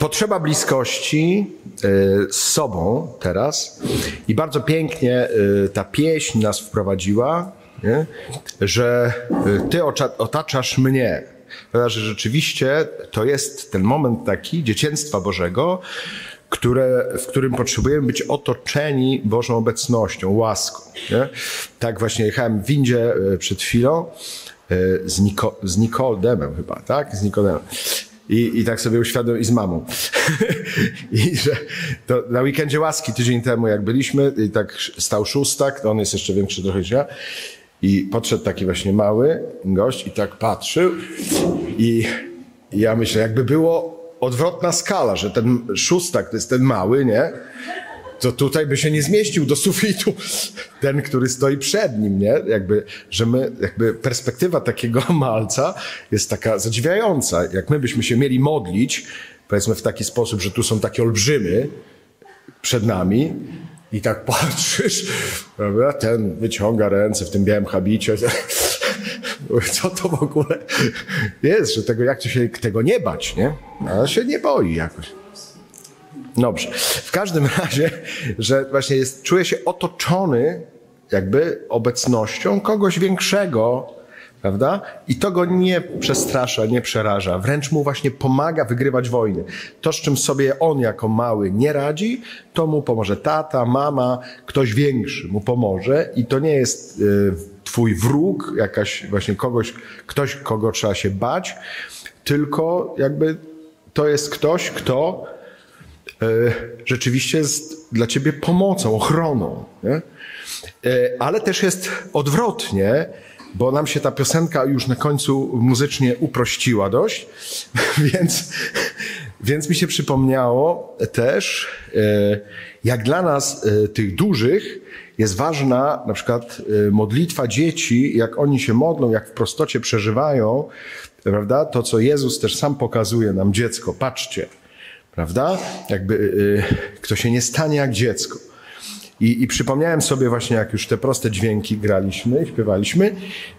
potrzeba bliskości z sobą teraz i bardzo pięknie ta pieśń nas wprowadziła, nie? Że Ty otaczasz mnie. Że rzeczywiście to jest ten moment taki dzieciństwa Bożego, w którym potrzebujemy być otoczeni Bożą obecnością, łaską. Nie? Tak właśnie jechałem w windzie przed chwilą z Nikodemem chyba, tak? Z Nikodemem. I tak sobie uświadomiłem, i z mamą. I że to na weekendzie łaski tydzień temu jak byliśmy, i tak stał szóstak, to on jest jeszcze większy trochę niż ja, i podszedł taki właśnie mały gość i tak patrzył i ja myślę, jakby było odwrotna skala, że ten szóstak to jest ten mały, nie? To tutaj by się nie zmieścił do sufitu ten, który stoi przed nim, nie? Jakby perspektywa takiego malca jest taka zadziwiająca. Jak my byśmy się mieli modlić, powiedzmy w taki sposób, że tu są takie olbrzymy przed nami i tak patrzysz, prawda? Ten wyciąga ręce w tym białym habicie. Co to w ogóle jest, że jak się tego nie bać, nie? Ale się nie boi jakoś. Dobrze. W każdym razie, że właśnie czuje się otoczony jakby obecnością kogoś większego, prawda? I to go nie przestrasza, nie przeraża. Wręcz mu właśnie pomaga wygrywać wojny. To, z czym sobie on jako mały nie radzi, to mu pomoże tata, mama, ktoś większy mu pomoże i to nie jest twój wróg, jakaś właśnie ktoś, kogo trzeba się bać, tylko jakby to jest ktoś, kto rzeczywiście jest dla ciebie pomocą, ochroną. Nie? Ale też jest odwrotnie, bo nam się ta piosenka już na końcu muzycznie uprościła dość, więc mi się przypomniało też, jak dla nas tych dużych jest ważna na przykład modlitwa dzieci, jak oni się modlą, jak w prostocie przeżywają, prawda? To, co Jezus też sam pokazuje nam, dziecko, patrzcie, prawda? Kto się nie stanie jak dziecko. I przypomniałem sobie właśnie, jak już te proste dźwięki graliśmy, śpiewaliśmy,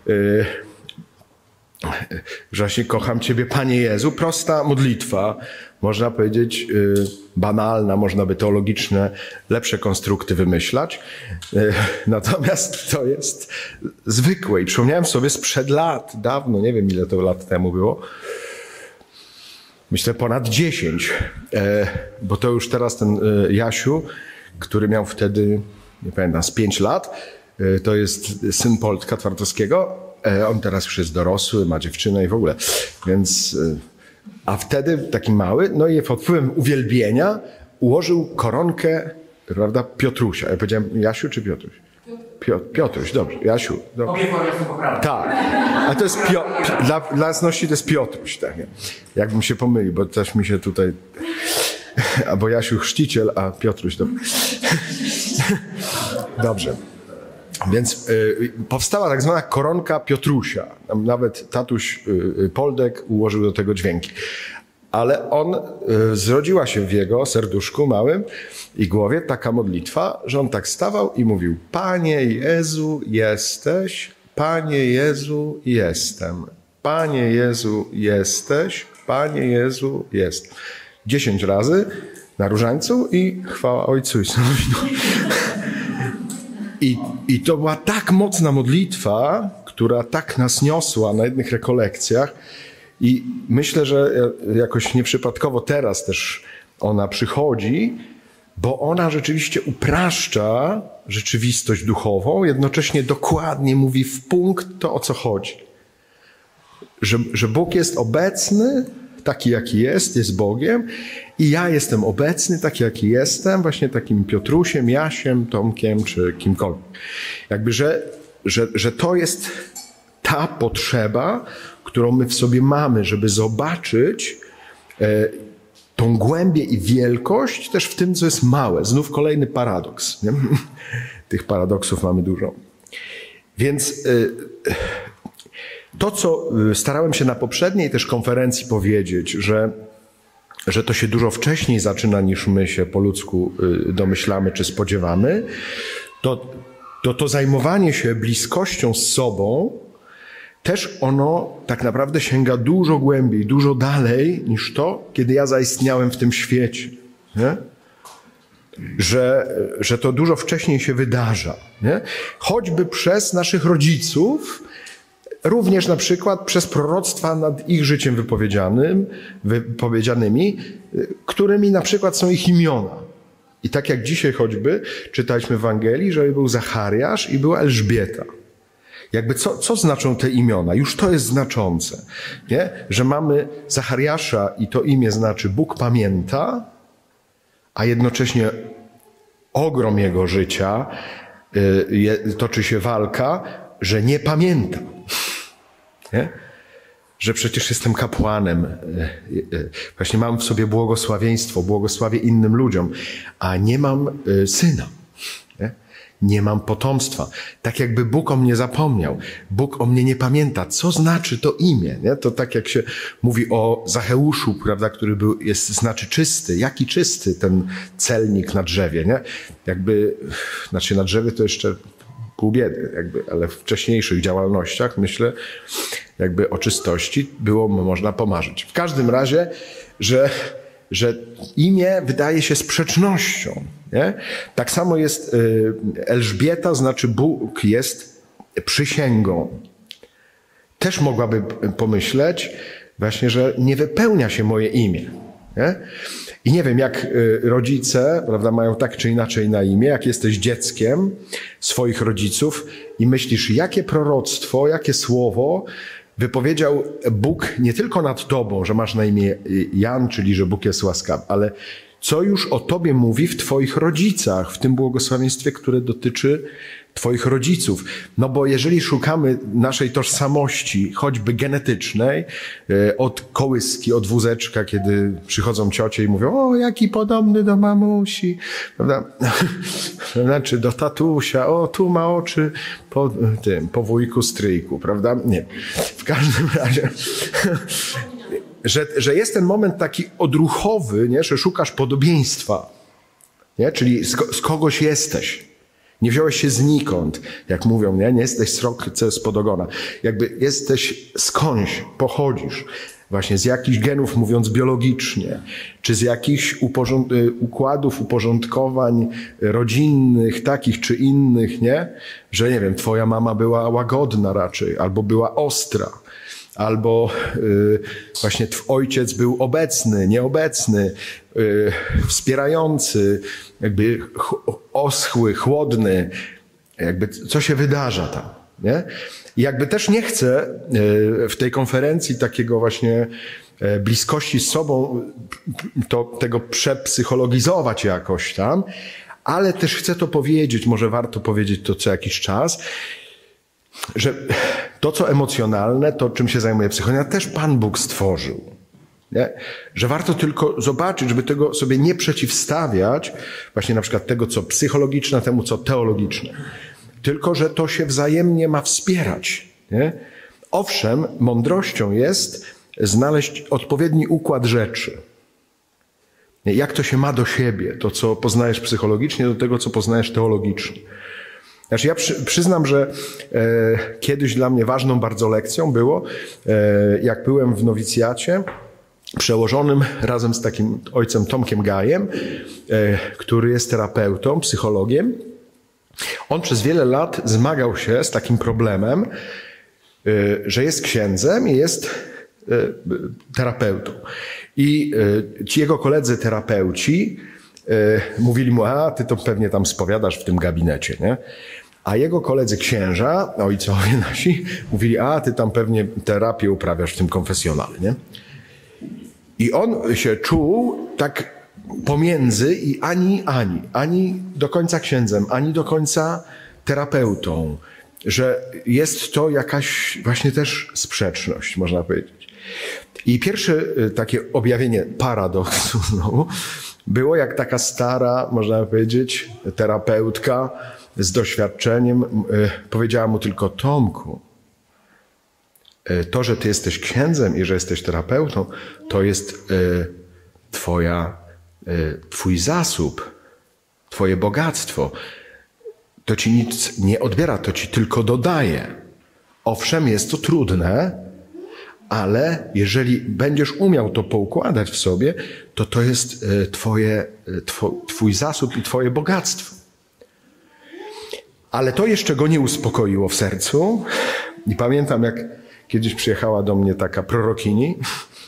że właśnie kocham Ciebie, Panie Jezu. Prosta modlitwa, można powiedzieć banalna, można by teologiczne, lepsze konstrukty wymyślać. Natomiast to jest zwykłe. I przypomniałem sobie sprzed lat, dawno, nie wiem ile to lat temu było, myślę ponad 10, bo to już teraz ten Jasiu, który miał wtedy, nie pamiętam, z 5 lat, to jest syn Polka Twardowskiego. On teraz już jest dorosły, ma dziewczynę i w ogóle. Więc, a wtedy taki mały, no i pod wpływem uwielbienia ułożył koronkę, prawda, Piotrusia. Ja powiedziałem Jasiu czy Piotruś? Piotruś, dobrze. Jasiu. Obie formy są poprawne. Tak. A to jest dla jasności to jest Piotruś. Tak, nie? Jakbym się pomylił, bo też mi się tutaj... Albo Jasiu chrzciciel, a Piotruś. Dobrze. Więc powstała tak zwana koronka Piotrusia. Nawet tatuś Poldek ułożył do tego dźwięki. Ale zrodziła się w jego serduszku małym i głowie taka modlitwa, że on tak stawał i mówił: Panie Jezu, jesteś, Panie Jezu, jestem. Panie Jezu, jesteś, Panie Jezu, jest. 10 razy na różańcu i chwała Ojcu i Synowi. I to była tak mocna modlitwa, która tak nas niosła na jednych rekolekcjach i myślę, że jakoś nieprzypadkowo teraz też ona przychodzi, bo ona rzeczywiście upraszcza rzeczywistość duchową, jednocześnie dokładnie mówi w punkt to, o co chodzi. Że Bóg jest obecny, taki jaki jest Bogiem i ja jestem obecny, taki jaki jestem, właśnie takim Piotrusiem, Jasiem, Tomkiem czy kimkolwiek. Jakby, że to jest ta potrzeba, którą my w sobie mamy, żeby zobaczyć tą głębię i wielkość też w tym, co jest małe. Znów kolejny paradoks. Nie? Tych paradoksów mamy dużo. Więc to, co starałem się na poprzedniej też konferencji powiedzieć, że to się dużo wcześniej zaczyna, niż my się po ludzku domyślamy czy spodziewamy, to zajmowanie się bliskością z sobą też ono tak naprawdę sięga dużo głębiej, dużo dalej niż to, kiedy ja zaistniałem w tym świecie. Nie? Że to dużo wcześniej się wydarza. Nie? Choćby przez naszych rodziców, również na przykład przez proroctwa nad ich życiem wypowiedzianymi, którymi na przykład są ich imiona. I tak jak dzisiaj choćby czytaliśmy w Ewangelii, że był Zachariasz i była Elżbieta. Jakby co znaczą te imiona? Już to jest znaczące. Nie? Że mamy Zachariasza i to imię znaczy Bóg pamięta, a jednocześnie ogrom jego życia toczy się walka, że nie pamięta. Nie? Że przecież jestem kapłanem, właśnie mam w sobie błogosławieństwo, błogosławię innym ludziom, a nie mam syna, nie mam potomstwa. Tak jakby Bóg o mnie zapomniał, Bóg o mnie nie pamięta. Co znaczy to imię? Nie? To tak jak się mówi o Zacheuszu, prawda, który znaczy czysty. Jaki czysty ten celnik na drzewie? Nie? Znaczy na drzewie to jeszcze pół biedy, ale w wcześniejszych działalnościach, myślę, o czystości było można pomarzyć. W każdym razie, że imię wydaje się sprzecznością. Nie? Tak samo jest Elżbieta, znaczy Bóg jest przysięgą. Też mogłaby pomyśleć właśnie, że nie wypełnia się moje imię. Nie? I nie wiem, jak rodzice, prawda, mają tak czy inaczej na imię, jak jesteś dzieckiem swoich rodziców i myślisz, jakie proroctwo, jakie słowo wypowiedział Bóg nie tylko nad tobą, że masz na imię Jan, czyli że Bóg jest łaskawy, ale co już o tobie mówi w twoich rodzicach, w tym błogosławieństwie, które dotyczy twoich rodziców. No bo jeżeli szukamy naszej tożsamości, choćby genetycznej, od kołyski, od wózeczka, kiedy przychodzą ciocie i mówią, o, jaki podobny do mamusi, prawda? Znaczy do tatusia, o, tu ma oczy po wujku, stryjku, prawda? Nie. W każdym razie... Że jest ten moment taki odruchowy, nie? Że szukasz podobieństwa, nie? Czyli z kogoś jesteś. Nie wziąłeś się znikąd, jak mówią, nie jesteś sroce spod ogona. Jesteś skądś, pochodzisz. Właśnie z jakichś genów, mówiąc biologicznie, czy z jakichś układów, uporządkowań rodzinnych, takich czy innych, nie? Że nie wiem, twoja mama była łagodna raczej, albo była ostra. Albo właśnie ojciec był obecny, nieobecny, wspierający, oschły, chłodny, co się wydarza tam, nie? I też nie chcę w tej konferencji takiego właśnie bliskości z sobą, tego przepsychologizować jakoś tam, ale też chcę to powiedzieć, może warto powiedzieć to co jakiś czas, że to, co emocjonalne, to czym się zajmuje psychologia, też Pan Bóg stworzył. Nie? Że warto tylko zobaczyć, żeby tego sobie nie przeciwstawiać, właśnie na przykład tego, co psychologiczne, temu, co teologiczne. Tylko, że to się wzajemnie ma wspierać. Nie? Owszem, mądrością jest znaleźć odpowiedni układ rzeczy. Jak to się ma do siebie, to, co poznajesz psychologicznie, do tego, co poznajesz teologicznie. Znaczy ja przyznam, że kiedyś dla mnie ważną bardzo lekcją było, jak byłem w nowicjacie, przełożonym razem z takim ojcem Tomkiem Gajem, który jest terapeutą, psychologiem. On przez wiele lat zmagał się z takim problemem, że jest księdzem i jest terapeutą. I ci jego koledzy terapeuci mówili mu, a ty to pewnie tam spowiadasz w tym gabinecie, nie? A jego koledzy księża, ojcowie nasi, mówili, a ty tam pewnie terapię uprawiasz w tym konfesjonale, nie? I on się czuł tak pomiędzy i ani do końca księdzem, ani do końca terapeutą, że jest to jakaś właśnie też sprzeczność, można powiedzieć. I pierwsze takie objawienie paradoksu znowu było, jak taka stara, można powiedzieć, terapeutka z doświadczeniem powiedziała mu tylko, Tomku, to, że ty jesteś księdzem i że jesteś terapeutą, to jest twój zasób, twoje bogactwo. To ci nic nie odbiera, to ci tylko dodaje. Owszem, jest to trudne, ale jeżeli będziesz umiał to poukładać w sobie, to to jest twój zasób i twoje bogactwo. Ale to jeszcze go nie uspokoiło w sercu. I pamiętam, jak kiedyś przyjechała do mnie taka prorokini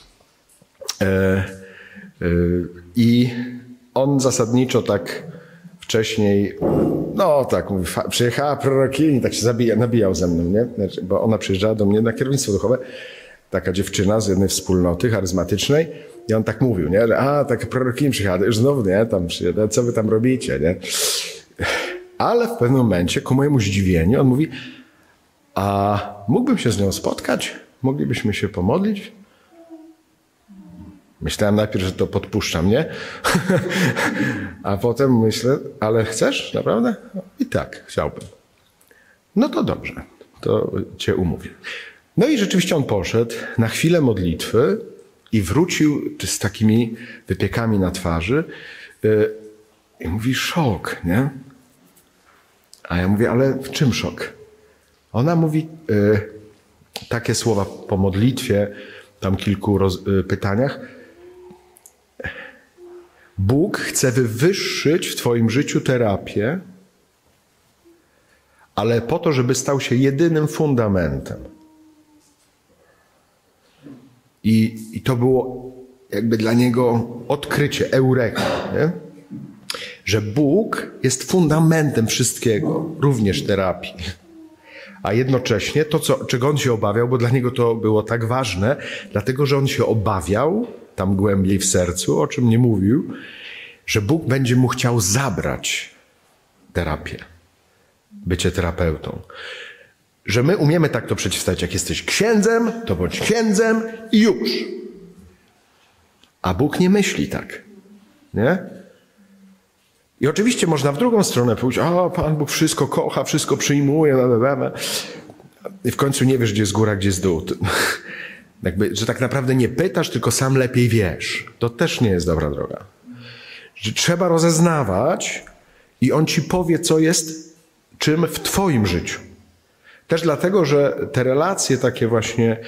i on zasadniczo tak wcześniej, no tak, mówi, przyjechała prorokini, tak się nabijał ze mną, nie? Znaczy, bo ona przyjeżdżała do mnie na kierownictwo duchowe, taka dziewczyna z jednej wspólnoty charyzmatycznej i on tak mówił, nie? Taka prorokini przyjechała, już znowu, nie? Tam przyjeżdża, co wy tam robicie, nie? Ale w pewnym momencie, ku mojemu zdziwieniu, on mówi, a mógłbym się z nią spotkać? Moglibyśmy się pomodlić? Myślałem najpierw, że to podpuszczam, nie? A potem myślę, ale chcesz naprawdę? I tak, chciałbym. No to dobrze, to cię umówię. No i rzeczywiście on poszedł na chwilę modlitwy i wrócił z takimi wypiekami na twarzy i mówi, szok, nie? A ja mówię, ale w czym szok? Ona mówi takie słowa po modlitwie, tam kilku pytaniach. Bóg chce wywyższyć w twoim życiu terapię, ale po to, żeby stał się jedynym fundamentem. I to było jakby dla niego odkrycie, eureka, nie? Że Bóg jest fundamentem wszystkiego, również terapii. A jednocześnie to, czego on się obawiał, bo dla niego to było tak ważne, dlatego, że on się obawiał, tam głębiej w sercu, o czym nie mówił, że Bóg będzie mu chciał zabrać terapię, bycie terapeutą. Że my umiemy tak to przeciwstawić, jak jesteś księdzem, to bądź księdzem i już. A Bóg nie myśli tak, nie? I oczywiście można w drugą stronę pójść, Pan Bóg wszystko kocha, wszystko przyjmuje, i w końcu nie wiesz, gdzie jest góra, gdzie jest dół. Jakby, że tak naprawdę nie pytasz, tylko sam lepiej wiesz. To też nie jest dobra droga. Że trzeba rozeznawać i on ci powie, co jest czym w twoim życiu. Też dlatego, że te relacje takie właśnie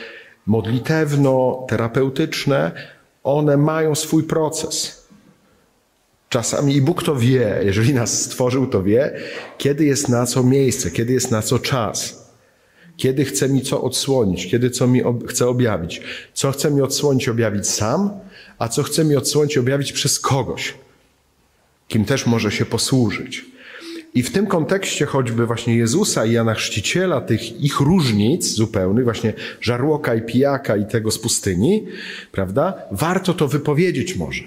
modlitewno-terapeutyczne, one mają swój proces. Czasami i Bóg to wie, jeżeli nas stworzył, to wie, kiedy jest na co miejsce, kiedy jest na co czas. Kiedy chce mi co odsłonić, kiedy co mi chce objawić. Co chce mi odsłonić, objawić sam, a co chce mi odsłonić, objawić przez kogoś, kim też może się posłużyć. I w tym kontekście choćby właśnie Jezusa i Jana Chrzciciela, tych ich różnic zupełnych, właśnie żarłoka i pijaka i tego z pustyni, prawda? Warto to wypowiedzieć może.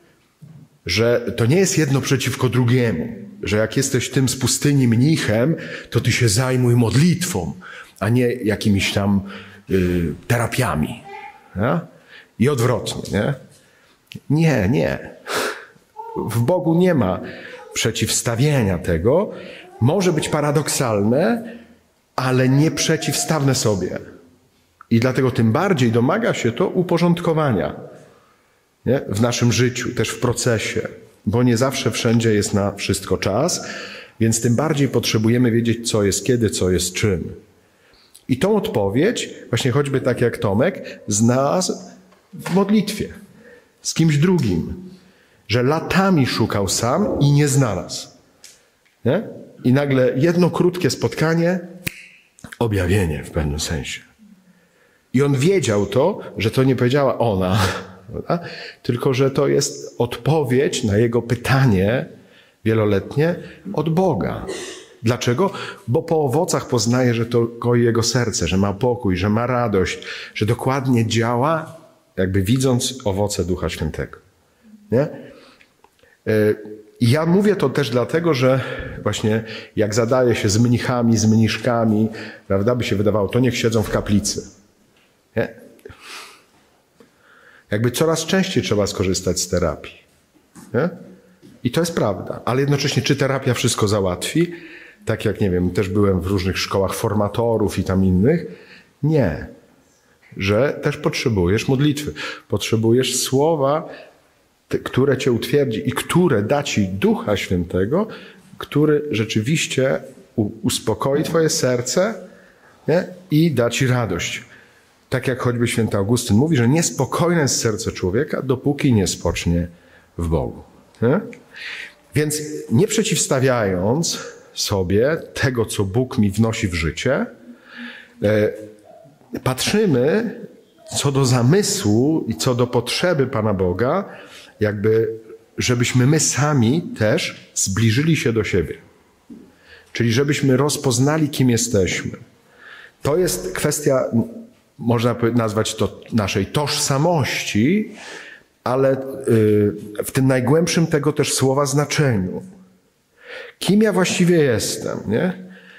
Że to nie jest jedno przeciwko drugiemu. Że jak jesteś tym z pustyni mnichem, to ty się zajmuj modlitwą, a nie jakimiś tam terapiami. Ja? I odwrotnie, nie? Nie. W Bogu nie ma przeciwstawienia tego. Może być paradoksalne, ale nie przeciwstawne sobie. I dlatego tym bardziej domaga się to uporządkowania, nie? W naszym życiu, też w procesie. Bo nie zawsze wszędzie jest na wszystko czas, więc tym bardziej potrzebujemy wiedzieć, co jest kiedy, co jest czym. I tą odpowiedź, właśnie choćby tak jak Tomek, znalazł w modlitwie. Z kimś drugim. Że latami szukał sam i nie znalazł. Nie? I nagle jedno krótkie spotkanie, objawienie w pewnym sensie. I on wiedział to, że to nie powiedziała ona, prawda? Tylko że to jest odpowiedź na jego pytanie wieloletnie od Boga. Dlaczego? Bo po owocach poznaje, że to koi jego serce, że ma pokój, że ma radość, że dokładnie działa, jakby widząc owoce Ducha Świętego. Nie? I ja mówię to też dlatego, że właśnie jak zadaje się z mnichami, z mniszkami, prawda, by się wydawało, to niech siedzą w kaplicy. Nie? Jakby coraz częściej trzeba skorzystać z terapii. Nie? I to jest prawda. Ale jednocześnie, czy terapia wszystko załatwi? Tak jak, nie wiem, też byłem w różnych szkołach formatorów i tam innych. Nie. Że też potrzebujesz modlitwy. Potrzebujesz słowa, które cię utwierdzi i które da ci Ducha Świętego, który rzeczywiście uspokoi twoje serce, nie? I da ci radość. Tak jak choćby święty Augustyn mówi, że niespokojne jest serce człowieka, dopóki nie spocznie w Bogu. Nie? Więc nie przeciwstawiając sobie tego, co Bóg mi wnosi w życie, patrzymy co do zamysłu i co do potrzeby Pana Boga, jakby żebyśmy my sami też zbliżyli się do siebie. Czyli żebyśmy rozpoznali, kim jesteśmy. To jest kwestia, można nazwać to naszej tożsamości, ale w tym najgłębszym tego też słowa znaczeniu. Kim ja właściwie jestem, nie?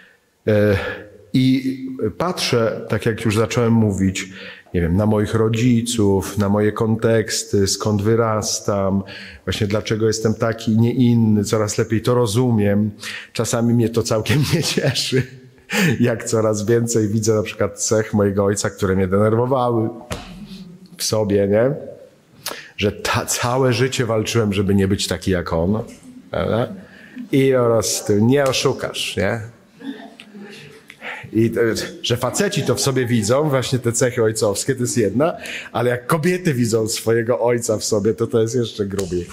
I patrzę, tak jak już zacząłem mówić, nie wiem, na moich rodziców, na moje konteksty, skąd wyrastam, właśnie dlaczego jestem taki, nie inny, coraz lepiej to rozumiem. Czasami mnie to całkiem nie cieszy, jak coraz więcej widzę na przykład cech mojego ojca, które mnie denerwowały w sobie, nie? Że całe życie walczyłem, żeby nie być taki jak on, prawda? I oraz nie oszukasz, nie? I że faceci to w sobie widzą, właśnie te cechy ojcowskie, to jest jedna, ale jak kobiety widzą swojego ojca w sobie, to jest jeszcze grubiej.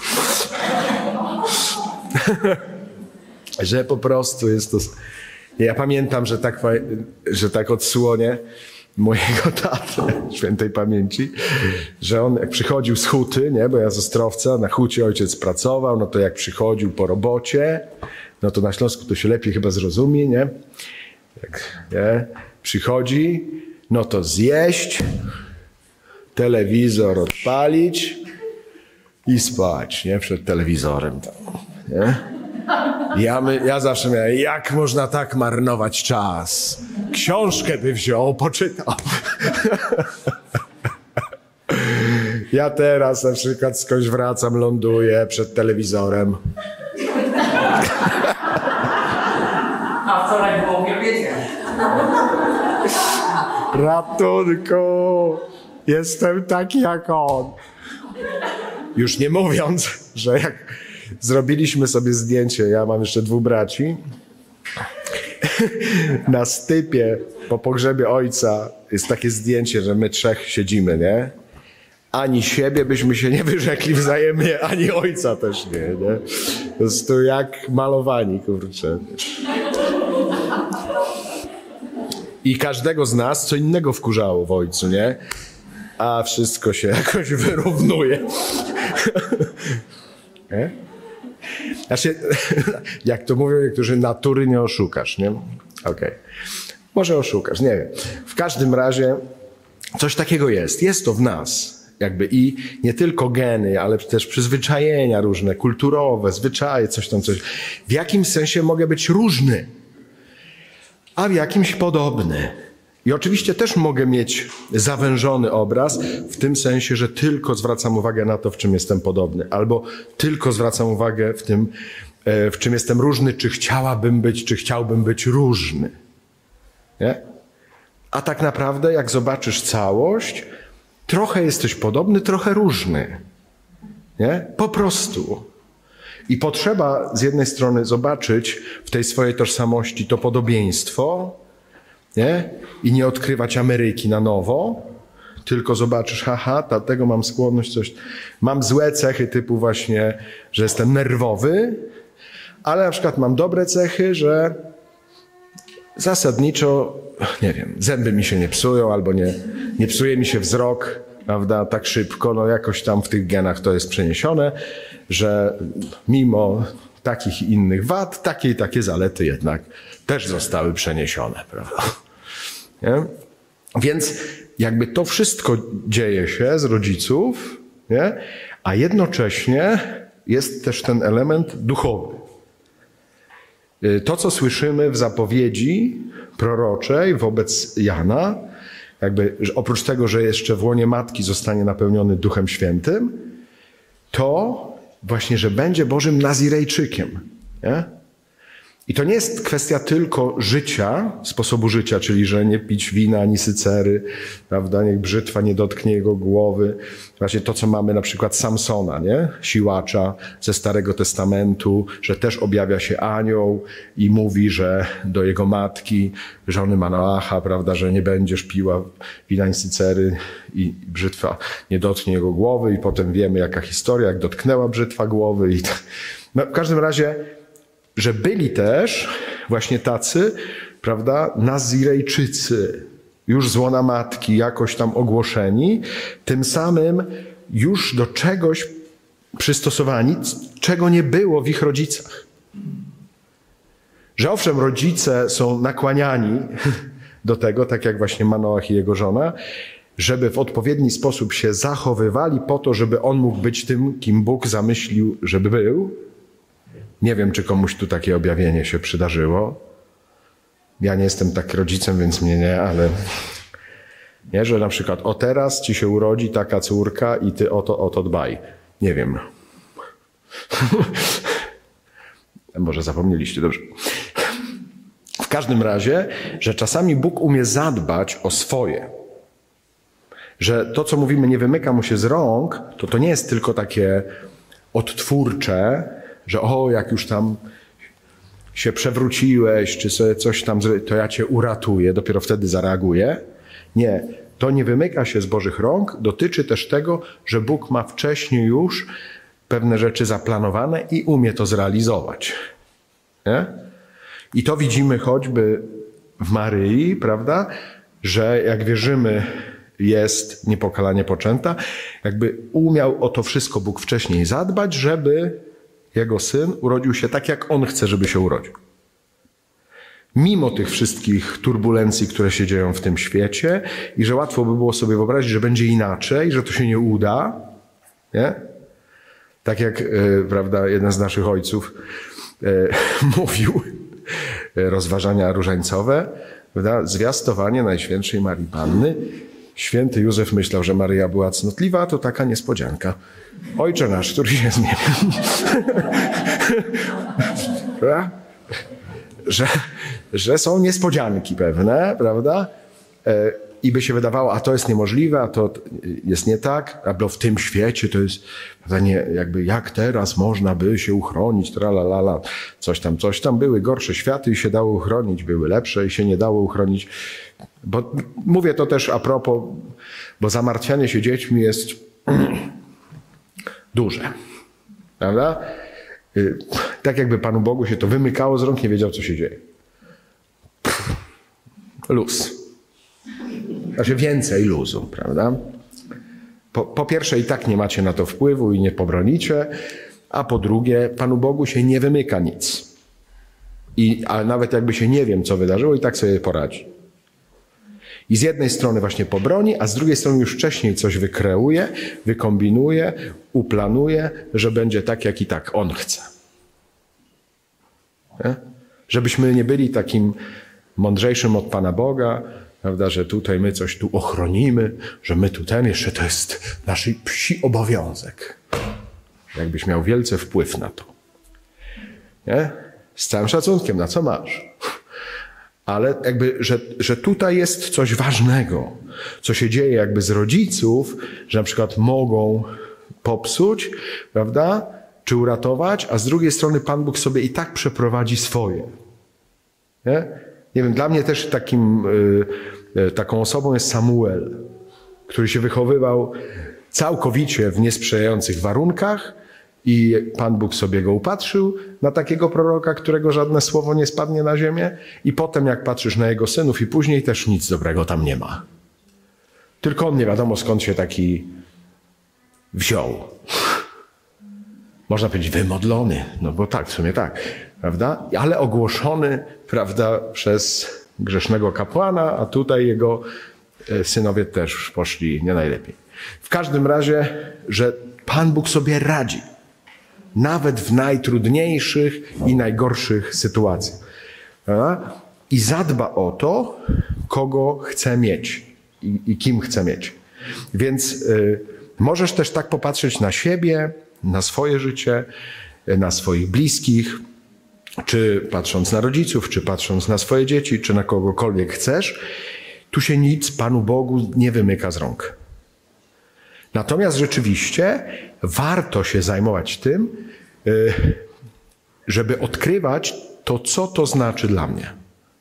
Że po prostu jest to... Ja pamiętam, że tak odsłonię mojego tatę świętej pamięci, że on jak przychodził z huty, nie, bo ja z Ostrowca, na hucie ojciec pracował, no to jak przychodził po robocie, no to na Śląsku to się lepiej chyba zrozumie, nie? Jak nie? Przychodzi, no to zjeść, telewizor odpalić i spać, nie? Przed telewizorem tam, nie? Ja zawsze miałem, jak można tak marnować czas? Książkę by wziął, poczytał. Ja teraz na przykład skądś wracam, ląduję przed telewizorem. A wczoraj było wiecie. Ratunku! Jestem taki jak on. Już nie mówiąc, że jak zrobiliśmy sobie zdjęcie, ja mam jeszcze 2 braci, na stypie po pogrzebie ojca jest takie zdjęcie, że my 3 siedzimy, nie? Ani siebie byśmy się nie wyrzekli wzajemnie, ani ojca też nie? Po prostu jak malowani, kurczę. I każdego z nas co innego wkurzało w ojcu, nie? A wszystko się jakoś wyrównuje. Nie? Znaczy, jak to mówią niektórzy, natury nie oszukasz, nie? Okej. Może oszukasz, nie wiem. W każdym razie coś takiego jest. Jest to w nas. Jakby i nie tylko geny, ale też przyzwyczajenia różne, kulturowe, zwyczaje, coś. W jakimś sensie mogę być różny, a w jakimś podobny. I oczywiście też mogę mieć zawężony obraz w tym sensie, że tylko zwracam uwagę na to, w czym jestem podobny, albo tylko zwracam uwagę w czym jestem różny, czy chciałabym być, czy chciałbym być różny. Nie? A tak naprawdę, jak zobaczysz całość, trochę jesteś podobny, trochę różny. Nie? Po prostu. I potrzeba z jednej strony zobaczyć w tej swojej tożsamości to podobieństwo, nie? I nie odkrywać Ameryki na nowo, tylko zobaczysz, dlatego mam skłonność coś. Mam złe cechy typu właśnie, że jestem nerwowy, ale na przykład mam dobre cechy, że zasadniczo, nie wiem, zęby mi się nie psują albo nie psuje mi się wzrok, prawda, tak szybko, no jakoś tam w tych genach to jest przeniesione, że mimo takich i innych wad, takie i takie zalety jednak też zostały przeniesione, prawda? Nie? Więc jakby to wszystko dzieje się z rodziców, nie? A jednocześnie jest też ten element duchowy. To, co słyszymy w zapowiedzi proroczej wobec Jana, jakby oprócz tego, że jeszcze w łonie matki zostanie napełniony Duchem Świętym, to właśnie, że będzie Bożym Nazirejczykiem. Nie? I to nie jest kwestia tylko życia, sposobu życia, czyli że nie pić wina ani sycery, prawda? Niech brzytwa nie dotknie jego głowy. Właśnie to, co mamy na przykład Samsona, nie? Siłacza ze Starego Testamentu, że też objawia się anioł i mówi, że do jego matki, żony Manoacha, prawda, że nie będziesz piła wina ani sycery i brzytwa nie dotknie jego głowy. I potem wiemy, jaka historia, jak dotknęła brzytwa głowy. No, w każdym razie, że byli też właśnie tacy, prawda, Nazirejczycy, już z łona matki jakoś tam ogłoszeni, tym samym już do czegoś przystosowani, czego nie było w ich rodzicach. Że owszem, rodzice są nakłaniani do tego, tak jak właśnie Manoach i jego żona, żeby w odpowiedni sposób się zachowywali po to, żeby on mógł być tym, kim Bóg zamyślił, żeby był. Nie wiem, czy komuś tu takie objawienie się przydarzyło. Ja nie jestem tak rodzicem, więc mnie nie, ale nie, że na przykład o teraz ci się urodzi taka córka i ty o to dbaj. Nie wiem. Może zapomnieliście, dobrze. W każdym razie, że czasami Bóg umie zadbać o swoje. Że to, co mówimy, nie wymyka mu się z rąk, to nie jest tylko takie odtwórcze, że jak już tam się przewróciłeś, czy sobie coś tam, to ja cię uratuję, dopiero wtedy zareaguję. Nie, to nie wymyka się z Bożych rąk, dotyczy też tego, że Bóg ma wcześniej już pewne rzeczy zaplanowane i umie to zrealizować. Nie? I to widzimy choćby w Maryi, prawda, że jak wierzymy, jest niepokalanie poczęta, jakby umiał o to wszystko Bóg wcześniej zadbać, żeby jego syn urodził się tak, jak on chce, żeby się urodził. Mimo tych wszystkich turbulencji, które się dzieją w tym świecie i że łatwo by było sobie wyobrazić, że będzie inaczej, że to się nie uda. Nie? Tak jak prawda, jeden z naszych ojców mówił, rozważania różańcowe, prawda, zwiastowanie Najświętszej Marii Panny. Święty Józef myślał, że Maryja była cnotliwa, to taka niespodzianka. Ojcze nasz, który się zmienił. że są niespodzianki pewne, prawda? I by się wydawało, a to jest niemożliwe, a to jest nie tak, albo w tym świecie to jest, prawda, nie, jakby jak teraz można by się uchronić, tralalala, coś tam. Były gorsze światy i się dało uchronić, były lepsze i się nie dało uchronić. Bo mówię to też a propos, bo zamartwianie się dziećmi jest duże, prawda? Tak jakby Panu Bogu się to wymykało z rąk, nie wiedział, co się dzieje. Luz. Znaczy więcej luzu, prawda? Po pierwsze i tak nie macie na to wpływu i nie pobronicie, a po drugie Panu Bogu się nie wymyka nic. Ale nawet jakby się nie wiem, co wydarzyło, i tak sobie poradzi. I z jednej strony właśnie pobroni, a z drugiej strony już wcześniej coś wykreuje, wykombinuje, uplanuje, że będzie tak, jak i tak on chce. Nie? Żebyśmy nie byli takim mądrzejszym od Pana Boga, prawda, że tutaj my coś tu ochronimy, że my tu jeszcze to jest nasz psi obowiązek. Jakbyś miał wielce wpływ na to. Nie? Z całym szacunkiem, na co masz. Ale jakby, że tutaj jest coś ważnego, co się dzieje jakby z rodziców, że na przykład mogą popsuć, prawda, czy uratować, a z drugiej strony Pan Bóg sobie i tak przeprowadzi swoje. Nie? Nie wiem, dla mnie też taką osobą jest Samuel, który się wychowywał całkowicie w niesprzyjających warunkach i Pan Bóg sobie go upatrzył na takiego proroka, którego żadne słowo nie spadnie na ziemię i potem jak patrzysz na jego synów i później też nic dobrego tam nie ma. Tylko on nie wiadomo skąd się taki wziął. Można powiedzieć wymodlony, no bo tak, w sumie tak, prawda? Ale ogłoszony, prawda, przez grzesznego kapłana, a tutaj jego synowie też poszli nie najlepiej. W każdym razie, że Pan Bóg sobie radzi. Nawet w najtrudniejszych i najgorszych sytuacjach. Prawda? I zadba o to, kogo chce mieć i kim chce mieć. Więc możesz też tak popatrzeć na siebie, na swoje życie, na swoich bliskich czy patrząc na rodziców, czy patrząc na swoje dzieci, czy na kogokolwiek chcesz, tu się nic Panu Bogu nie wymyka z rąk. Natomiast rzeczywiście warto się zajmować tym, żeby odkrywać to, co to znaczy dla mnie.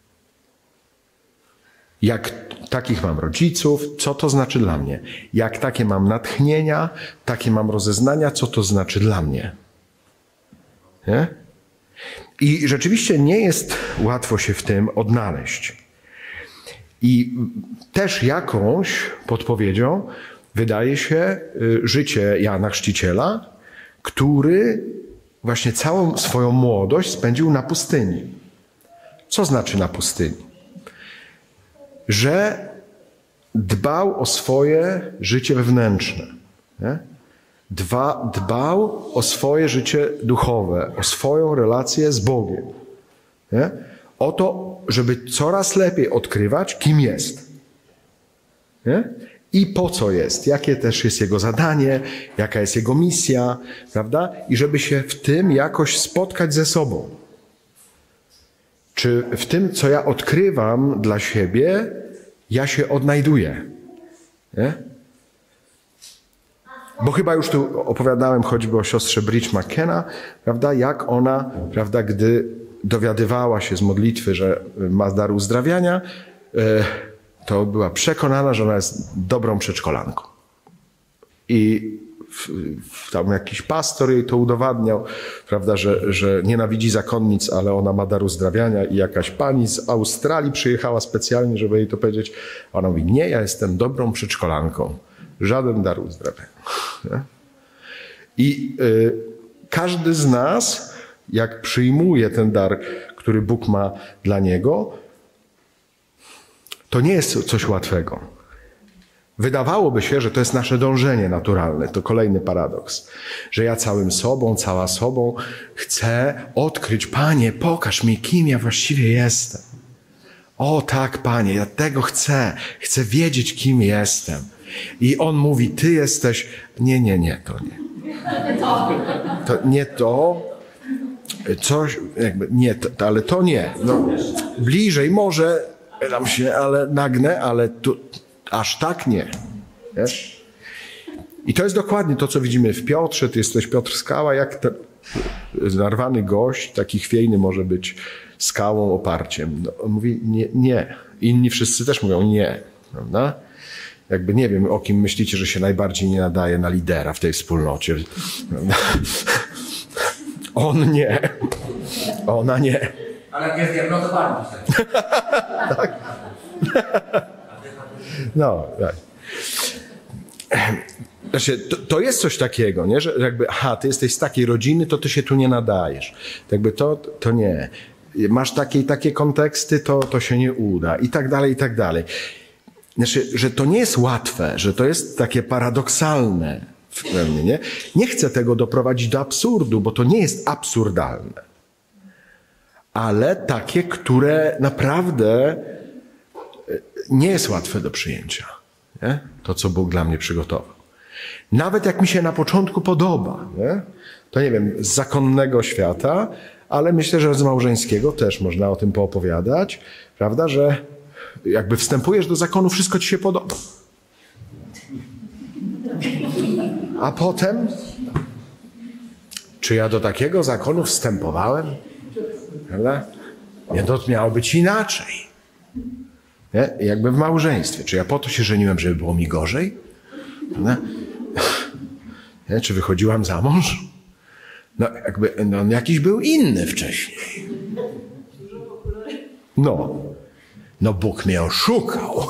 Jak takich mam rodziców, co to znaczy dla mnie? Jak takie mam natchnienia, takie mam rozeznania, co to znaczy dla mnie? Nie? I rzeczywiście nie jest łatwo się w tym odnaleźć. I też jakąś podpowiedzią wydaje się życie Jana Chrzciciela, który właśnie całą swoją młodość spędził na pustyni. Co znaczy na pustyni? Że dbał o swoje życie wewnętrzne. Nie? Dbał o swoje życie duchowe, o swoją relację z Bogiem. Nie? O to, żeby coraz lepiej odkrywać, kim jest. Nie? I po co jest, jakie też jest jego zadanie, jaka jest jego misja, prawda? I żeby się w tym jakoś spotkać ze sobą. Czy w tym, co ja odkrywam dla siebie, ja się odnajduję. Nie? Bo chyba już tu opowiadałem choćby o siostrze Bridge McKenna, prawda? Jak ona, prawda, gdy dowiadywała się z modlitwy, że ma dar uzdrawiania, to była przekonana, że ona jest dobrą przedszkolanką. I tam jakiś pastor jej to udowadniał, prawda, że nienawidzi zakonnic, ale ona ma dar uzdrawiania i jakaś pani z Australii przyjechała specjalnie, żeby jej to powiedzieć. A ona mówi, nie, ja jestem dobrą przedszkolanką. Żaden dar uzdrawiania. I każdy z nas, jak przyjmuje ten dar, który Bóg ma dla niego, to nie jest coś łatwego. Wydawałoby się, że to jest nasze dążenie naturalne. To kolejny paradoks. Że ja całym sobą, cała sobą chcę odkryć, Panie, pokaż mi, kim ja właściwie jestem. O tak, Panie, ja tego chcę. Chcę wiedzieć, kim jestem. I On mówi, Ty jesteś... Nie, to nie. To nie to. Coś, jakby, nie, to, ale to nie. No, bliżej może dam się, ale nagnę, ale tu, aż tak nie. Wiesz? I to jest dokładnie to, co widzimy w Piotrze. Ty jesteś Piotr Skała, jak ten narwany gość, taki chwiejny może być skałą, oparciem. No, on mówi nie. Inni wszyscy też mówią nie. Prawda? Jakby nie wiem, o kim myślicie, że się najbardziej nie nadaje na lidera w tej wspólnocie. Prawda? On nie. Ona nie. Ale jak jest diagnozowany. Tak. No, tak. Znaczy, to jest coś takiego, nie? Że jakby, ty jesteś z takiej rodziny, to ty się tu nie nadajesz. Jakby to nie. Masz takie konteksty, to się nie uda. I tak dalej, i tak dalej. Znaczy, że to nie jest łatwe, że to jest takie paradoksalne. Pewnie, nie? Nie chcę tego doprowadzić do absurdu, bo to nie jest absurdalne. Ale takie, które naprawdę nie jest łatwe do przyjęcia. Nie? To, co Bóg dla mnie przygotował. Nawet jak mi się na początku podoba, nie? To nie wiem, z zakonnego świata, ale myślę, że z małżeńskiego też można o tym poopowiadać, prawda, że jakby wstępujesz do zakonu, wszystko ci się podoba. A potem, czy ja do takiego zakonu wstępowałem? Prawda? Nie, to miało być inaczej. Nie? Jakby w małżeństwie. Czy ja po to się żeniłem, żeby było mi gorzej? Prawda? Nie? Czy wychodziłam za mąż? No, jakby on jakiś był inny wcześniej. No Bóg mnie oszukał.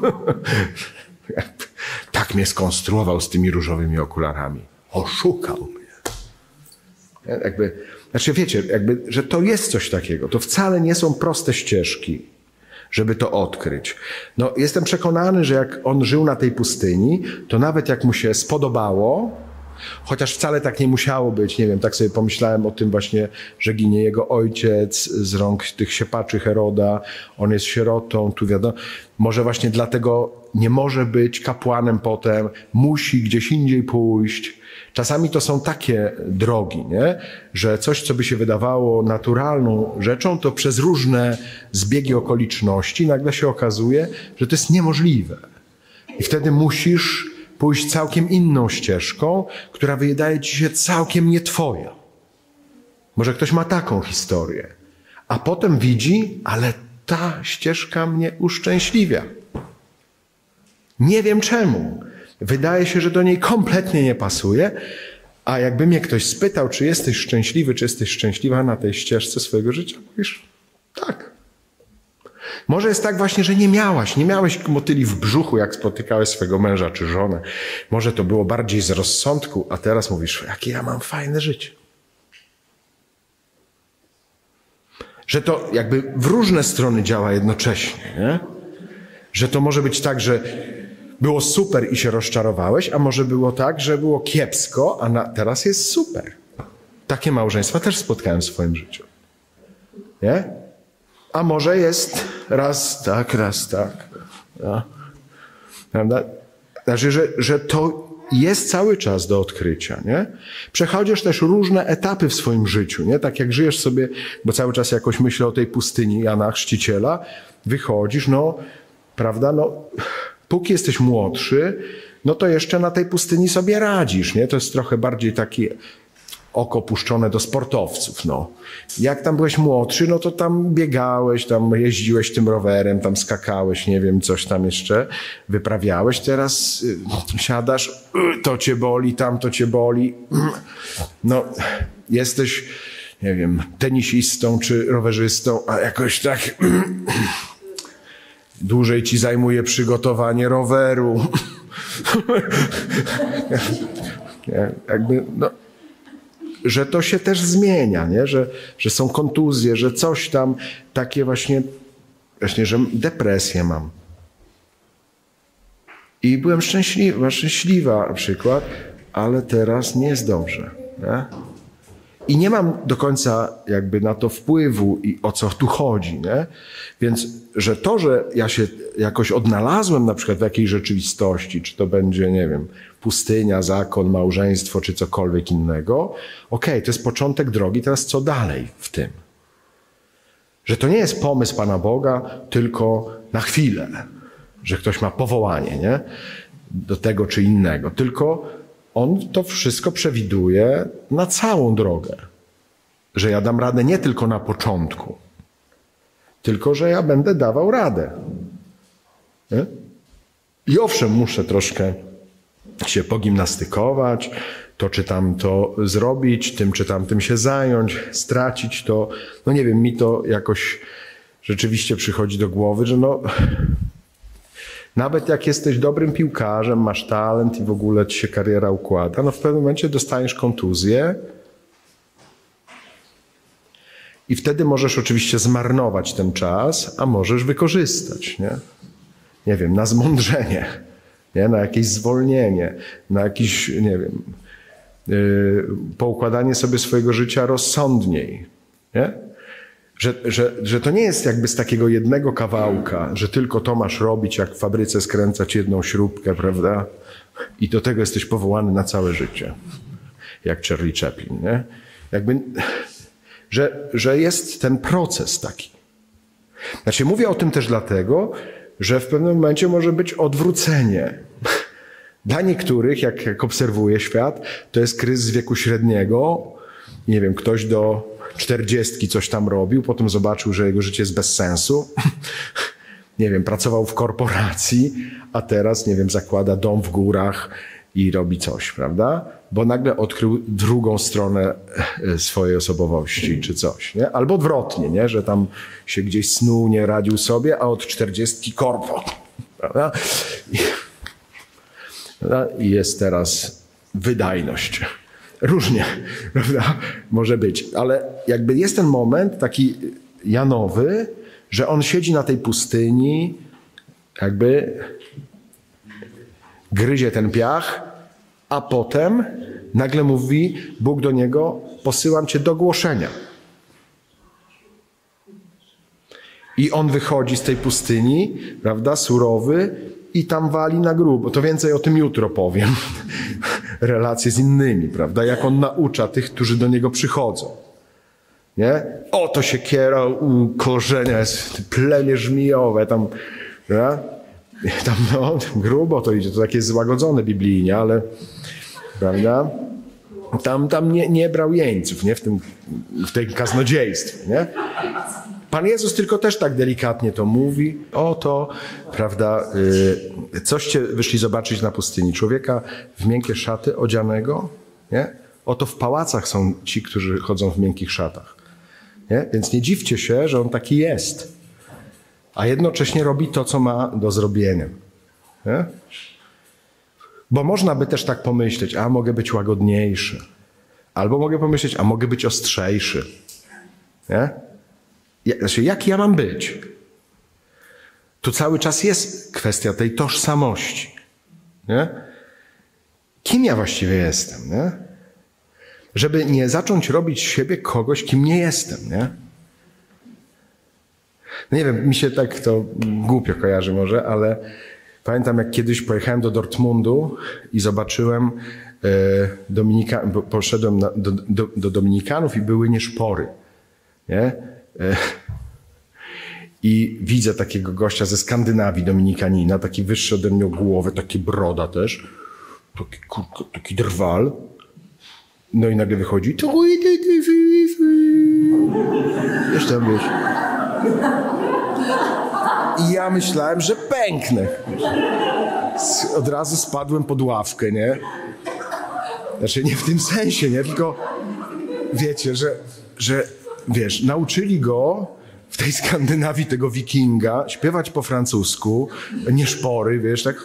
Tak mnie skonstruował z tymi różowymi okularami. Oszukał mnie. Znaczy wiecie, że to jest coś takiego. To wcale nie są proste ścieżki, żeby to odkryć. No, jestem przekonany, że jak on żył na tej pustyni, to nawet jak mu się spodobało, Chociaż wcale tak nie musiało być, nie wiem, tak sobie pomyślałem o tym właśnie, że ginie jego ojciec z rąk tych siepaczy Heroda, on jest sierotą, tu wiadomo, może właśnie dlatego nie może być kapłanem potem, musi gdzieś indziej pójść. Czasami to są takie drogi, nie? Że coś, co by się wydawało naturalną rzeczą, to przez różne zbiegi okoliczności nagle się okazuje, że to jest niemożliwe. I wtedy musisz pójść całkiem inną ścieżką, która wydaje ci się całkiem nie twoja. Może ktoś ma taką historię, a potem widzi, ale ta ścieżka mnie uszczęśliwia. Nie wiem czemu. Wydaje się, że do niej kompletnie nie pasuje, a jakby mnie ktoś spytał, czy jesteś szczęśliwy, czy jesteś szczęśliwa na tej ścieżce swojego życia, mówisz, tak. Może jest tak właśnie, że nie miałeś motyli w brzuchu, jak spotykałeś swojego męża czy żonę. Może to było bardziej z rozsądku, a teraz mówisz, jakie ja mam fajne życie. Że to jakby w różne strony działa jednocześnie, nie? Że to może być tak, że było super i się rozczarowałeś, a może było tak, że było kiepsko, a teraz jest super. Takie małżeństwa też spotkałem w swoim życiu. Nie? A może jest raz tak. No. Prawda? Znaczy, że to jest cały czas do odkrycia, nie? Przechodzisz też różne etapy w swoim życiu, nie? Tak jak żyjesz sobie, bo cały czas jakoś myślę o tej pustyni Jana Chrzciciela, wychodzisz, no, prawda, no, póki jesteś młodszy, no to jeszcze na tej pustyni sobie radzisz, nie? To jest trochę bardziej takie oko puszczone do sportowców, no. Jak tam byłeś młodszy, no to tam biegałeś, tam jeździłeś tym rowerem, tam skakałeś, nie wiem, coś tam jeszcze wyprawiałeś. Teraz siadasz, to cię boli, tamto cię boli. No, jesteś, nie wiem, tenisistą czy rowerzystą, a jakoś tak dłużej ci zajmuje przygotowanie roweru. Jakby, no, że to się też zmienia, nie? Że są kontuzje, że coś tam takie właśnie, że depresję mam. I byłem szczęśliwa na przykład, ale teraz nie jest dobrze. Nie? I nie mam do końca jakby na to wpływu i o co tu chodzi. Nie? Więc, że to, że ja się jakoś odnalazłem na przykład w jakiejś rzeczywistości, czy to będzie, nie wiem, pustynia, zakon, małżeństwo, czy cokolwiek innego, okej, to jest początek drogi, teraz co dalej w tym? Że to nie jest pomysł Pana Boga tylko na chwilę, że ktoś ma powołanie, nie? Do tego czy innego, tylko On to wszystko przewiduje na całą drogę. Że ja dam radę nie tylko na początku, tylko że ja będę dawał radę. Nie? I owszem, muszę troszkę się pogimnastykować, to czy tamto zrobić, tym czy tamtym się zająć, stracić to. No nie wiem, mi to jakoś rzeczywiście przychodzi do głowy, że no nawet jak jesteś dobrym piłkarzem, masz talent i w ogóle ci się kariera układa, no w pewnym momencie dostaniesz kontuzję i wtedy możesz oczywiście zmarnować ten czas, a możesz wykorzystać, nie? Nie wiem, na zmądrzenie, nie? Na jakieś zwolnienie, na jakiś, nie wiem, poukładanie sobie swojego życia rozsądniej, nie? Że to nie jest jakby z takiego jednego kawałka, że tylko to masz robić, jak w fabryce skręcać jedną śrubkę, prawda? I do tego jesteś powołany na całe życie. Jak Charlie Chaplin, nie? Jakby, że jest ten proces taki. Znaczy mówię o tym też dlatego, że w pewnym momencie może być odwrócenie. Dla niektórych, jak obserwuję świat, to jest kryzys wieku średniego. Nie wiem, ktoś do 40 coś tam robił, potem zobaczył, że jego życie jest bez sensu. Nie wiem, pracował w korporacji, a teraz, nie wiem, zakłada dom w górach i robi coś, prawda? Bo nagle odkrył drugą stronę swojej osobowości, czy coś, nie? Albo odwrotnie, nie? Że tam się gdzieś snuł, nie radził sobie, a od 40 korpo, prawda? I jest teraz wydajność. Różnie, prawda? Może być. Ale jakby jest ten moment taki Janowy, że on siedzi na tej pustyni, jakby gryzie ten piach A potem nagle mówi Bóg do niego, posyłam cię do głoszenia. I on wychodzi z tej pustyni, prawda, surowy i tam wali na grubo. To więcej o tym jutro powiem. Relacje z innymi, prawda, jak on naucza tych, którzy do niego przychodzą. Nie? Oto siekiera u korzenia jest plemię żmijowe, tam, prawda? Tam no, grubo to idzie, to takie złagodzone biblijnie, ale prawda? Tam nie brał jeńców, nie? W tym kaznodziejstwie, nie? Pan Jezus tylko też tak delikatnie to mówi. Oto, prawda, coście wyszli zobaczyć na pustyni? Człowieka w miękkie szaty odzianego, nie? Oto w pałacach są ci, którzy chodzą w miękkich szatach. Nie? Więc nie dziwcie się, że on taki jest. A jednocześnie robi to, co ma do zrobienia. Nie? Bo można by też tak pomyśleć, a mogę być łagodniejszy. Albo mogę pomyśleć, a mogę być ostrzejszy. Nie? Znaczy, jak ja mam być? Tu cały czas jest kwestia tej tożsamości. Nie? Kim ja właściwie jestem? Nie? Żeby nie zacząć robić z siebie kogoś, kim nie jestem. Nie? No nie wiem, mi się tak to głupio kojarzy może, ale pamiętam, jak kiedyś pojechałem do Dortmundu i zobaczyłem poszedłem do Dominikanów i były nieszpory. Nie? I widzę takiego gościa ze Skandynawii, Dominikanina, taki wyższy ode mnie o głowę, taki broda też, taki drwal. No i nagle wychodzi, wiesz tam, wiesz. I ja myślałem, że pęknę. Od razu spadłem pod ławkę, nie? Znaczy nie w tym sensie, nie? Tylko wiecie, że wiesz, nauczyli go w tej Skandynawii tego wikinga śpiewać po francusku, nieszpory, wiesz, tak.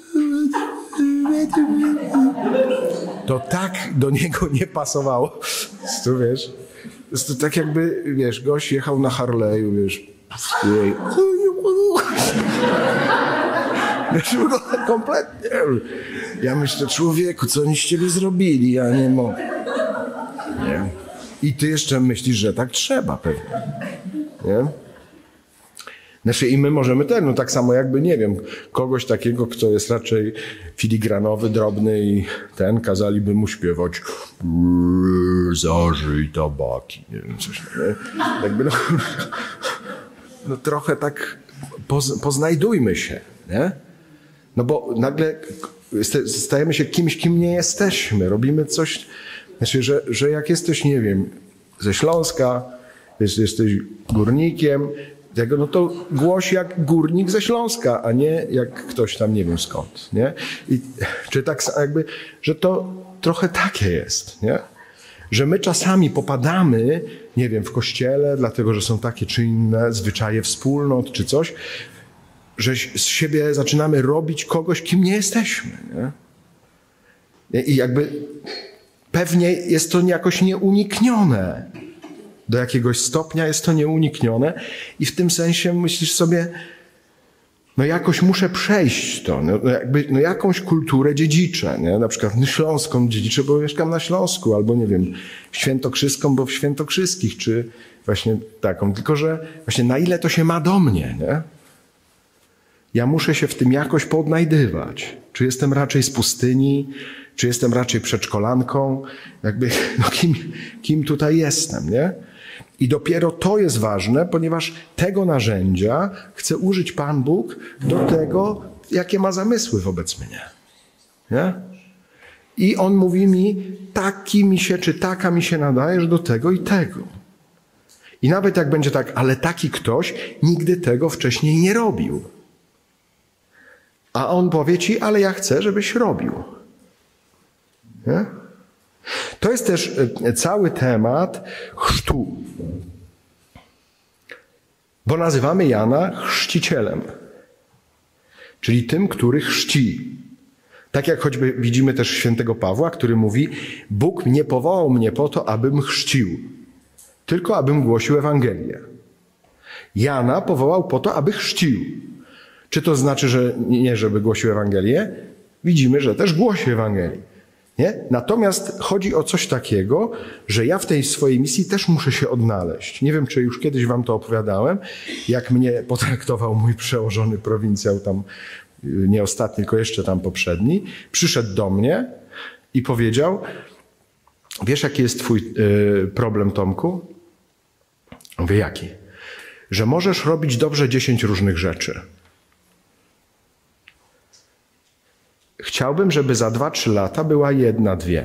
To tak do niego nie pasowało. To wiesz, to tak jakby, wiesz, gość jechał na Harley'u, wiesz. Wiesz, kompletnie. Ja myślę, człowieku, co oni z ciebie zrobili? Ja nie mogę. Nie? I ty jeszcze myślisz, że tak trzeba pewnie. Nie? Znaczy i my możemy no tak samo jakby, nie wiem, kogoś takiego, kto jest raczej filigranowy, drobny i kazaliby mu śpiewać zażyj tabaki, nie wiem, coś, nie? Jakby no trochę tak poznajdujmy się, nie? No bo nagle stajemy się kimś, kim nie jesteśmy, robimy coś, znaczy, że jak jesteś, nie wiem, ze Śląska, jesteś górnikiem, no to głoś jak górnik ze Śląska, a nie jak ktoś tam nie wiem skąd, nie? I, czy tak jakby, że to trochę takie jest, nie? Że my czasami popadamy, nie wiem, w kościele, dlatego, że są takie czy inne zwyczaje wspólnot, czy coś, że z siebie zaczynamy robić kogoś, kim nie jesteśmy, nie? I jakby pewnie jest to jakoś nieuniknione. Do jakiegoś stopnia jest to nieuniknione i w tym sensie myślisz sobie, no jakoś muszę przejść to, no jakąś kulturę dziedziczę, nie? Na przykład śląską dziedziczę, bo mieszkam na Śląsku, albo nie wiem, świętokrzyską, bo w świętokrzyskich, czy właśnie taką, tylko że właśnie na ile to się ma do mnie, nie? Ja muszę się w tym jakoś poodnajdywać. Czy jestem raczej z pustyni, czy jestem raczej przedszkolanką, jakby, no kim tutaj jestem, nie? I dopiero to jest ważne, ponieważ tego narzędzia chce użyć Pan Bóg do tego, jakie ma zamysły wobec mnie. Nie? I On mówi mi, taki mi się, czy taka mi się nadajesz do tego i tego. I nawet jak będzie tak, ale taki ktoś nigdy tego wcześniej nie robił. A On powie ci, ale ja chcę, żebyś robił. Nie? To jest też cały temat chrztu. Bo nazywamy Jana chrzcicielem. Czyli tym, który chrzci. Tak jak choćby widzimy też świętego Pawła, który mówi, Bóg nie powołał mnie po to, abym chrzcił, tylko abym głosił Ewangelię. Jana powołał po to, aby chrzcił. Czy to znaczy, że nie żeby głosił Ewangelię? Widzimy, że też głosi Ewangelię. Nie? Natomiast chodzi o coś takiego, że ja w tej swojej misji też muszę się odnaleźć. Nie wiem, czy już kiedyś wam to opowiadałem, jak mnie potraktował mój przełożony prowincjał tam, nie ostatni, tylko jeszcze tam poprzedni. Przyszedł do mnie i powiedział: wiesz, jaki jest twój problem, Tomku? Mówię, jaki? Że możesz robić dobrze 10 różnych rzeczy. Chciałbym, żeby za 2-3 lata była 1-2.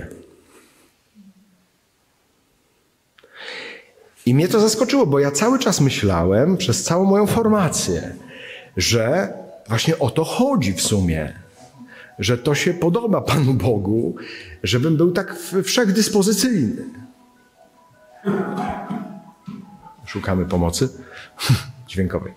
I mnie to zaskoczyło, bo ja cały czas myślałem przez całą moją formację, że właśnie o to chodzi w sumie. Że to się podoba Panu Bogu, żebym był tak wszechdyspozycyjny. Szukamy pomocy dźwiękowej.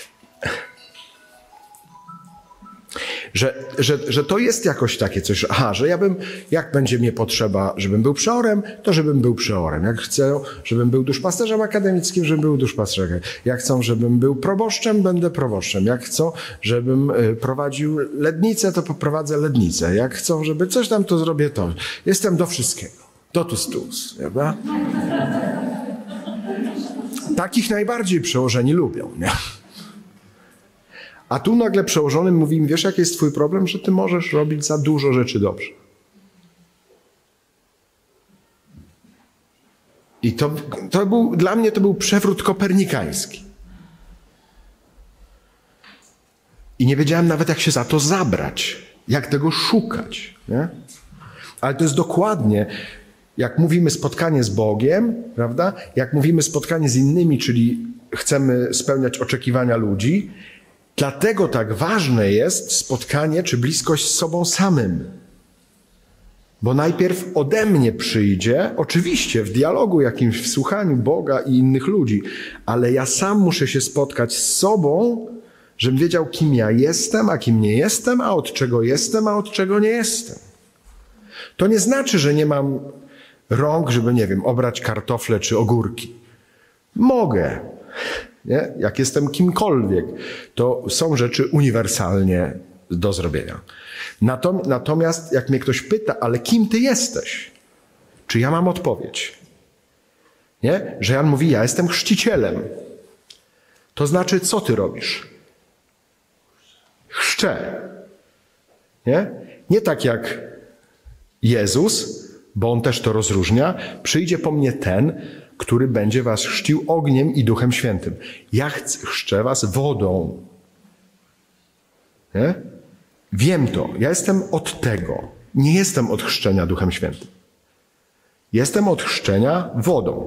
Że to jest jakoś takie coś, że ja bym, jak będzie mnie potrzeba, żebym był przeorem, to żebym był przeorem. Jak chcę, żebym był duszpasterzem akademickim, żebym był duszpasterzem. Jak chcą, żebym był proboszczem, będę proboszczem. Jak chcą, żebym prowadził lednicę, to poprowadzę lednicę. Jak chcą, żeby coś tam, to zrobię to. Jestem do wszystkiego. Totus tuus, prawda? Takich najbardziej przełożeni lubią, nie? A tu nagle przełożony mówi im: wiesz, jaki jest twój problem? Że ty możesz robić za dużo rzeczy dobrze. I to był, dla mnie to był przewrót kopernikański. I nie wiedziałem nawet, jak się za to zabrać, jak tego szukać, nie? Ale to jest dokładnie, jak mówimy spotkanie z Bogiem, prawda? Jak mówimy spotkanie z innymi, czyli chcemy spełniać oczekiwania ludzi, dlatego tak ważne jest spotkanie czy bliskość z sobą samym. Bo najpierw ode mnie przyjdzie, oczywiście w dialogu jakimś, w słuchaniu Boga i innych ludzi, ale ja sam muszę się spotkać z sobą, żebym wiedział, kim ja jestem, a kim nie jestem, a od czego jestem, a od czego nie jestem. To nie znaczy, że nie mam rąk, żeby, nie wiem, obrać kartofle czy ogórki. Mogę. Nie? Jak jestem kimkolwiek, to są rzeczy uniwersalnie do zrobienia. Natomiast jak mnie ktoś pyta, ale kim ty jesteś? Czy ja mam odpowiedź? Nie? Że Jan mówi: ja jestem chrzcicielem. To znaczy, co ty robisz? Chrzczę. Nie? Nie tak jak Jezus, bo On też to rozróżnia. Przyjdzie po mnie ten, który będzie was chrzcił ogniem i Duchem Świętym. Ja chrzczę was wodą. Nie? Wiem to. Ja jestem od tego. Nie jestem od chrzczenia Duchem Świętym. Jestem od chrzczenia wodą.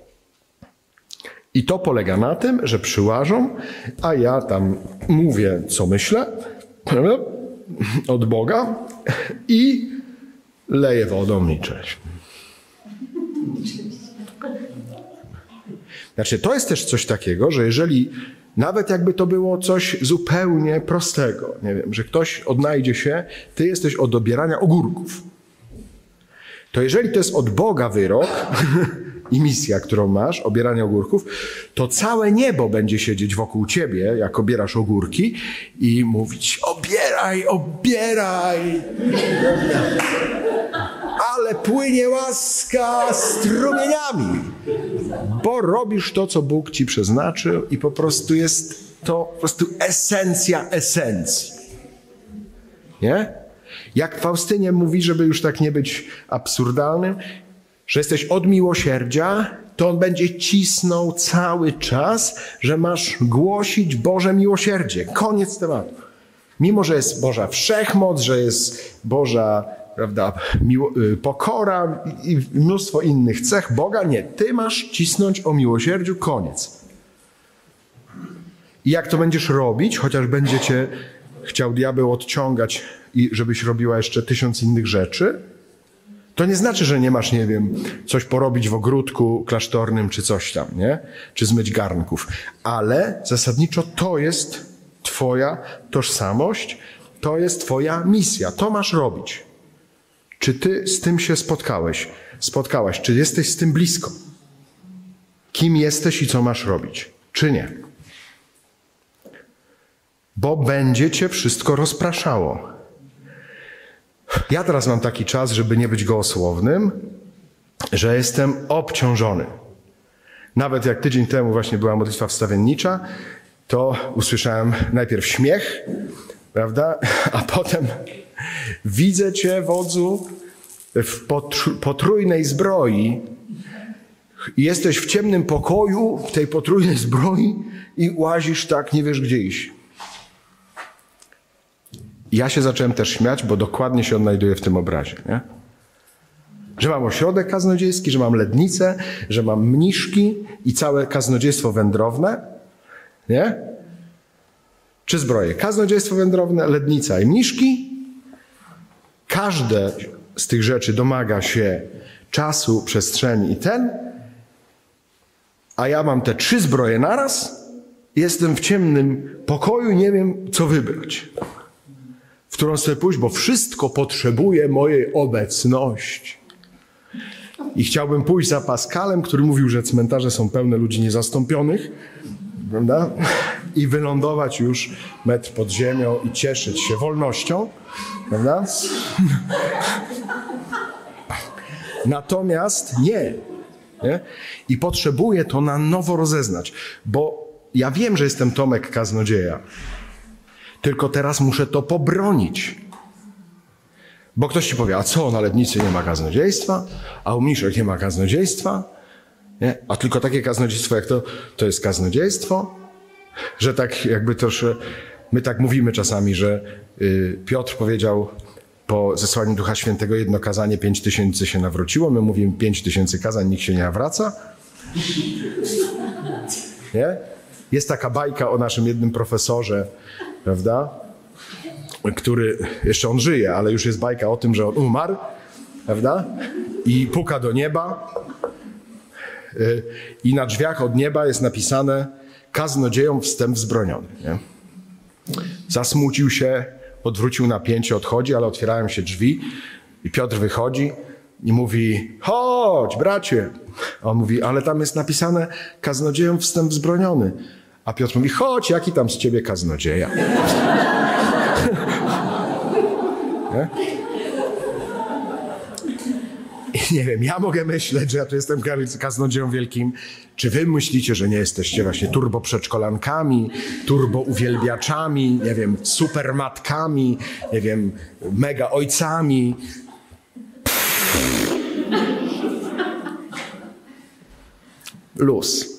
I to polega na tym, że przyłażą, a ja tam mówię, co myślę, od Boga i leję wodą i cześć. Znaczy, to jest też coś takiego, że jeżeli nawet jakby to było coś zupełnie prostego, nie wiem, że ktoś odnajdzie się, ty jesteś od obierania ogórków, to jeżeli to jest od Boga wyrok i misja, którą masz, obieranie ogórków, to całe niebo będzie siedzieć wokół ciebie, jak obierasz ogórki i mówić: obieraj, obieraj! Ale płynie łaska strumieniami, bo robisz to, co Bóg ci przeznaczył i po prostu jest to po prostu esencja esencji. Nie? Jak Faustynie mówi, żeby już tak nie być absurdalnym, że jesteś od miłosierdzia, to on będzie cisnął cały czas, że masz głosić Boże miłosierdzie. Koniec tematu. Mimo że jest Boża wszechmoc, że jest Boża, prawda, pokora i mnóstwo innych cech Boga, nie. Ty masz cisnąć o miłosierdziu, koniec. I jak to będziesz robić, chociaż będzie cię chciał diabeł odciągać i żebyś robiła jeszcze 1000 innych rzeczy, to nie znaczy, że nie masz, nie wiem, coś porobić w ogródku klasztornym czy coś tam, nie? Czy zmyć garnków. Ale zasadniczo to jest twoja tożsamość, to jest twoja misja. To masz robić. Czy ty z tym się spotkałaś? Czy jesteś z tym blisko? Kim jesteś i co masz robić? Czy nie? Bo będzie cię wszystko rozpraszało. Ja teraz mam taki czas, żeby nie być gołosłownym, że jestem obciążony. Nawet jak tydzień temu właśnie była modlitwa wstawiennicza, to usłyszałem najpierw śmiech, prawda? A potem widzę cię, wodzu, w potrójnej zbroi. Jesteś w ciemnym pokoju, w tej potrójnej zbroi i łazisz tak, nie wiesz gdzie iść. Ja się zacząłem też śmiać, bo dokładnie się odnajduję w tym obrazie, nie? Że mam ośrodek kaznodziejski, że mam lednicę, że mam mniszki i całe kaznodziejstwo wędrowne, nie? Czy zbroje? Kaznodziejstwo wędrowne, lednica i mniszki. Każde z tych rzeczy domaga się czasu, przestrzeni i a ja mam te 3 zbroje naraz, jestem w ciemnym pokoju i nie wiem, co wybrać. W którą chcę pójść, bo wszystko potrzebuje mojej obecności. I chciałbym pójść za Pascalem, który mówił, że cmentarze są pełne ludzi niezastąpionych, prawda? I wylądować już metr pod ziemią i cieszyć się wolnością, prawda? Natomiast nie. I potrzebuję to na nowo rozeznać, bo ja wiem, że jestem Tomek kaznodzieja, tylko teraz muszę to pobronić. Bo ktoś ci powie, a co, na lednicy nie ma kaznodziejstwa, a u mniszek nie ma kaznodziejstwa, nie? A tylko takie kaznodziejstwo jak to jest kaznodziejstwo, że tak jakby troszkę, my tak mówimy czasami, że Piotr powiedział po zesłaniu Ducha Świętego jedno kazanie, 5000 się nawróciło, my mówimy 5000 kazań, nikt się nie nawraca. Nie? Jest taka bajka o naszym jednym profesorze, prawda? Który, jeszcze on żyje, ale już jest bajka o tym, że on umarł, prawda? I puka do nieba i na drzwiach od nieba jest napisane kaznodziejom wstęp wzbroniony. Nie? Zasmucił się, odwrócił napięcie, odchodzi, ale otwierają się drzwi i Piotr wychodzi i mówi, chodź bracie. A on mówi, ale tam jest napisane kaznodziejom wstęp wzbroniony. A Piotr mówi, chodź, jaki tam z ciebie kaznodzieja. Nie? I nie wiem, ja mogę myśleć, że ja tu jestem kaznodzieją wielkim. Czy wy myślicie, że nie jesteście właśnie turbo przedszkolankami, turbo uwielbiaczami, nie wiem, super matkami, nie wiem, mega ojcami? Luz.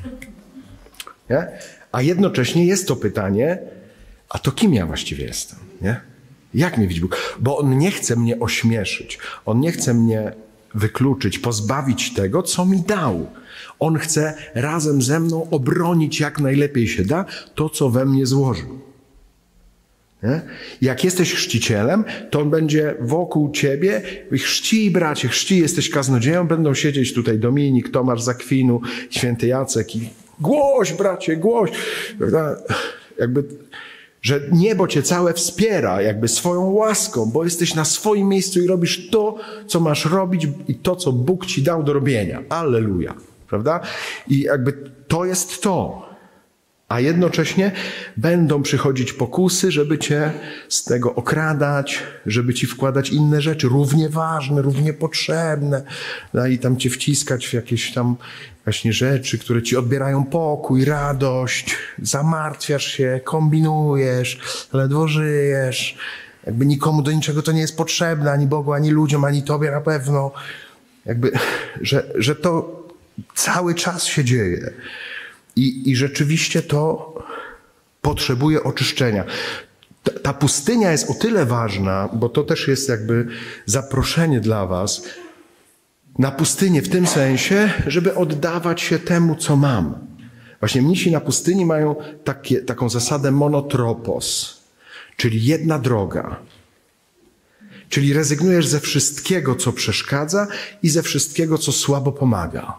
Nie? A jednocześnie jest to pytanie, a to kim ja właściwie jestem? Nie? Jak mnie widzi Bóg? Bo On nie chce mnie ośmieszyć. On nie chce mnie wykluczyć, pozbawić tego, co mi dał. On chce razem ze mną obronić jak najlepiej się da to, co we mnie złożył. Nie? Jak jesteś chrzcicielem, to On będzie wokół ciebie, chrzci bracie, chrzci, jesteś kaznodzieją, będą siedzieć tutaj Dominik, Tomasz z Akwinu, święty Jacek i głoś bracie, głoś. Prawda? Jakby, że niebo cię całe wspiera jakby swoją łaską, bo jesteś na swoim miejscu i robisz to, co masz robić i to, co Bóg ci dał do robienia. Alleluja. Prawda? I jakby to jest to. A jednocześnie będą przychodzić pokusy, żeby cię z tego okradać, żeby ci wkładać inne rzeczy, równie ważne, równie potrzebne, i tam cię wciskać w jakieś tam właśnie rzeczy, które ci odbierają pokój, radość, zamartwiasz się, kombinujesz, ledwo żyjesz, jakby nikomu do niczego to nie jest potrzebne, ani Bogu, ani ludziom, ani tobie na pewno. Jakby, że to cały czas się dzieje. I rzeczywiście to potrzebuje oczyszczenia. Ta pustynia jest o tyle ważna, bo to też jest jakby zaproszenie dla was na pustynię w tym sensie, żeby oddawać się temu, co mam. Właśnie mnisi na pustyni mają taką zasadę monotropos, czyli jedna droga. Czyli rezygnujesz ze wszystkiego, co przeszkadza i ze wszystkiego, co słabo pomaga.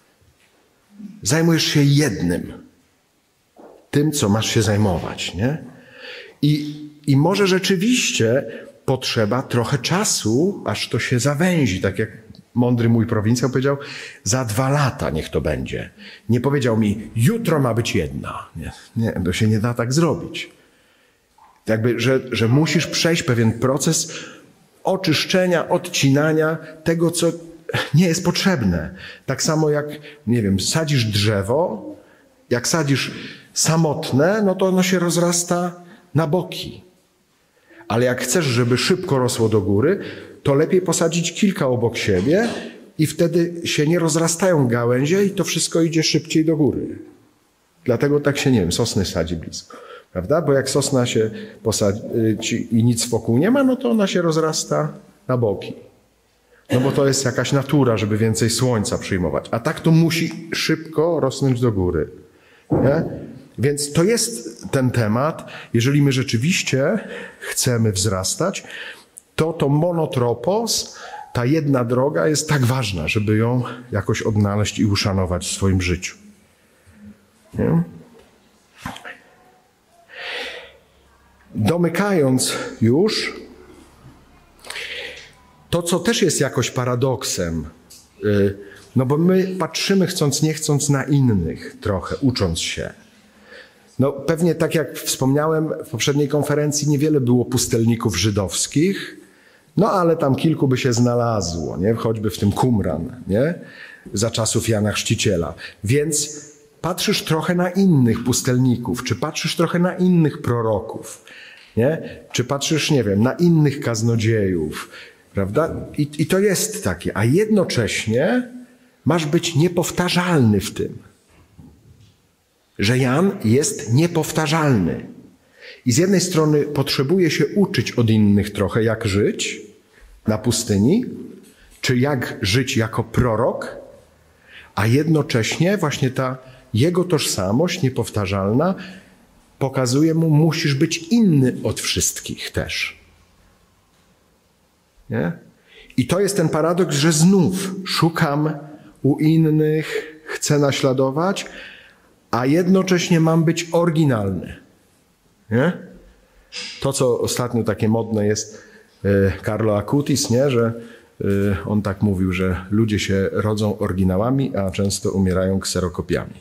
Zajmujesz się jednym. Tym, co masz się zajmować, nie? I może rzeczywiście potrzeba trochę czasu, aż to się zawęzi. Tak jak mądry mój prowincjał powiedział, za 2 lata niech to będzie. Nie powiedział mi, jutro ma być jedna. Nie, to się nie da tak zrobić. Jakby, że musisz przejść pewien proces oczyszczenia, odcinania tego, co nie jest potrzebne. Tak samo jak, nie wiem, sadzisz drzewo, jak sadzisz samotne, no to ono się rozrasta na boki. Ale jak chcesz, żeby szybko rosło do góry, to lepiej posadzić kilka obok siebie i wtedy się nie rozrastają gałęzie i to wszystko idzie szybciej do góry. Dlatego tak się, nie wiem, sosny sadzi blisko. Prawda? Bo jak sosna się posadzi i nic wokół nie ma, no to ona się rozrasta na boki. No bo to jest jakaś natura, żeby więcej słońca przyjmować. A tak to musi szybko rosnąć do góry. Nie? Więc to jest ten temat. Jeżeli my rzeczywiście chcemy wzrastać, to monotropos, ta jedna droga jest tak ważna, żeby ją jakoś odnaleźć i uszanować w swoim życiu. Nie? Domykając już, to co też jest jakoś paradoksem, no bo my patrzymy chcąc nie chcąc na innych trochę, ucząc się. No pewnie tak jak wspomniałem w poprzedniej konferencji, niewiele było pustelników żydowskich, no ale tam kilku by się znalazło, nie? Choćby w tym Qumran, nie? Za czasów Jana Chrzciciela. Więc patrzysz trochę na innych pustelników, czy patrzysz trochę na innych proroków, nie? Czy patrzysz, nie wiem, na innych kaznodziejów, prawda? I to jest takie, a jednocześnie masz być niepowtarzalny w tym. Że Jan jest niepowtarzalny. I z jednej strony potrzebuje się uczyć od innych trochę, jak żyć na pustyni, czy jak żyć jako prorok, a jednocześnie właśnie ta jego tożsamość niepowtarzalna pokazuje mu, musisz być inny od wszystkich też. Nie? I to jest ten paradoks, że znów szukam u innych, chcę naśladować, a jednocześnie mam być oryginalny. Nie? To, co ostatnio takie modne jest, Carlo Acutis, nie? Że on tak mówił, że ludzie się rodzą oryginałami, a często umierają kserokopiami.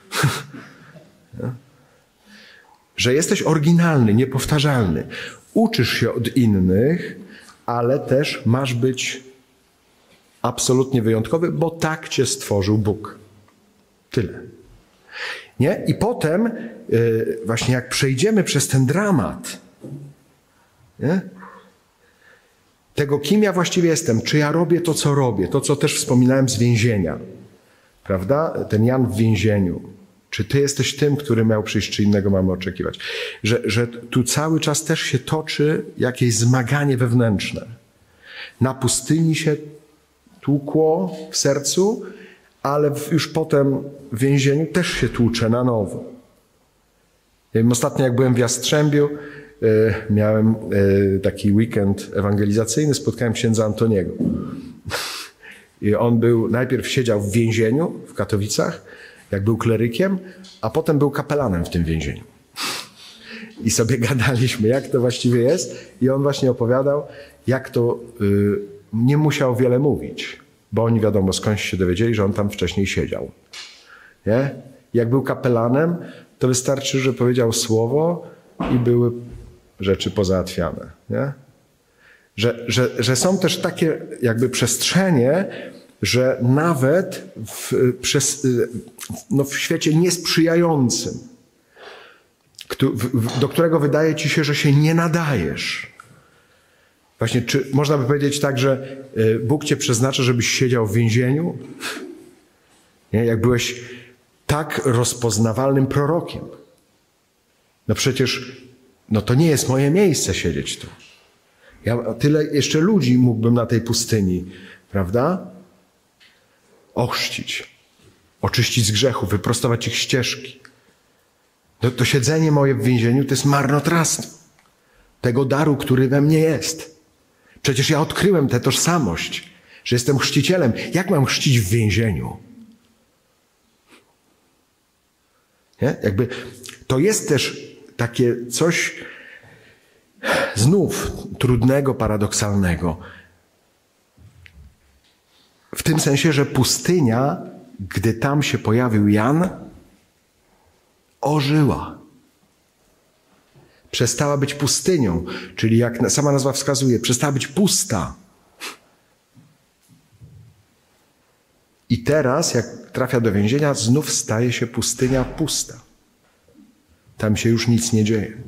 Że jesteś oryginalny, niepowtarzalny. Uczysz się od innych, ale też masz być absolutnie wyjątkowy, bo tak cię stworzył Bóg. Tyle. Nie? I potem właśnie jak przejdziemy przez ten dramat, nie? Tego, kim ja właściwie jestem, czy ja robię to, co robię, to, co też wspominałem z więzienia, prawda? Ten Jan w więzieniu. Czy ty jesteś tym, który miał przyjść, czy innego mamy oczekiwać? Że tu cały czas też się toczy jakieś zmaganie wewnętrzne. Na pustyni się tłukło w sercu, ale już potem w więzieniu też się tłucze na nowo. Ja wiem, ostatnio jak byłem w Jastrzębiu, miałem taki weekend ewangelizacyjny, spotkałem księdza Antoniego. I on najpierw siedział w więzieniu w Katowicach, jak był klerykiem, a potem był kapelanem w tym więzieniu. I sobie gadaliśmy, jak to właściwie jest. I on właśnie opowiadał, jak to nie musiał wiele mówić, bo oni wiadomo skądś się dowiedzieli, że on tam wcześniej siedział. Nie? Jak był kapelanem, to wystarczy, że powiedział słowo i były rzeczy pozałatwiane. Nie? Że są też takie jakby przestrzenie, że nawet w świecie niesprzyjającym, do którego wydaje ci się, że się nie nadajesz. Właśnie, czy można by powiedzieć tak, że Bóg cię przeznacza, żebyś siedział w więzieniu? Nie? Jak byłeś tak rozpoznawalnym prorokiem. No przecież, to nie jest moje miejsce siedzieć tu. Ja tyle jeszcze ludzi mógłbym na tej pustyni, prawda? Ochrzcić, oczyścić z grzechu, wyprostować ich ścieżki. To siedzenie moje w więzieniu to jest marnotrawstwo tego daru, który we mnie jest. Przecież ja odkryłem tę tożsamość, że jestem chrzcicielem. Jak mam chrzcić w więzieniu? Nie? Jakby to jest też takie coś znów trudnego, paradoksalnego. W tym sensie, że pustynia, gdy tam się pojawił Jan, ożyła. Przestała być pustynią, czyli jak sama nazwa wskazuje, przestała być pusta. I teraz, jak trafia do więzienia, znów staje się pustynia pusta. Tam się już nic nie dzieje.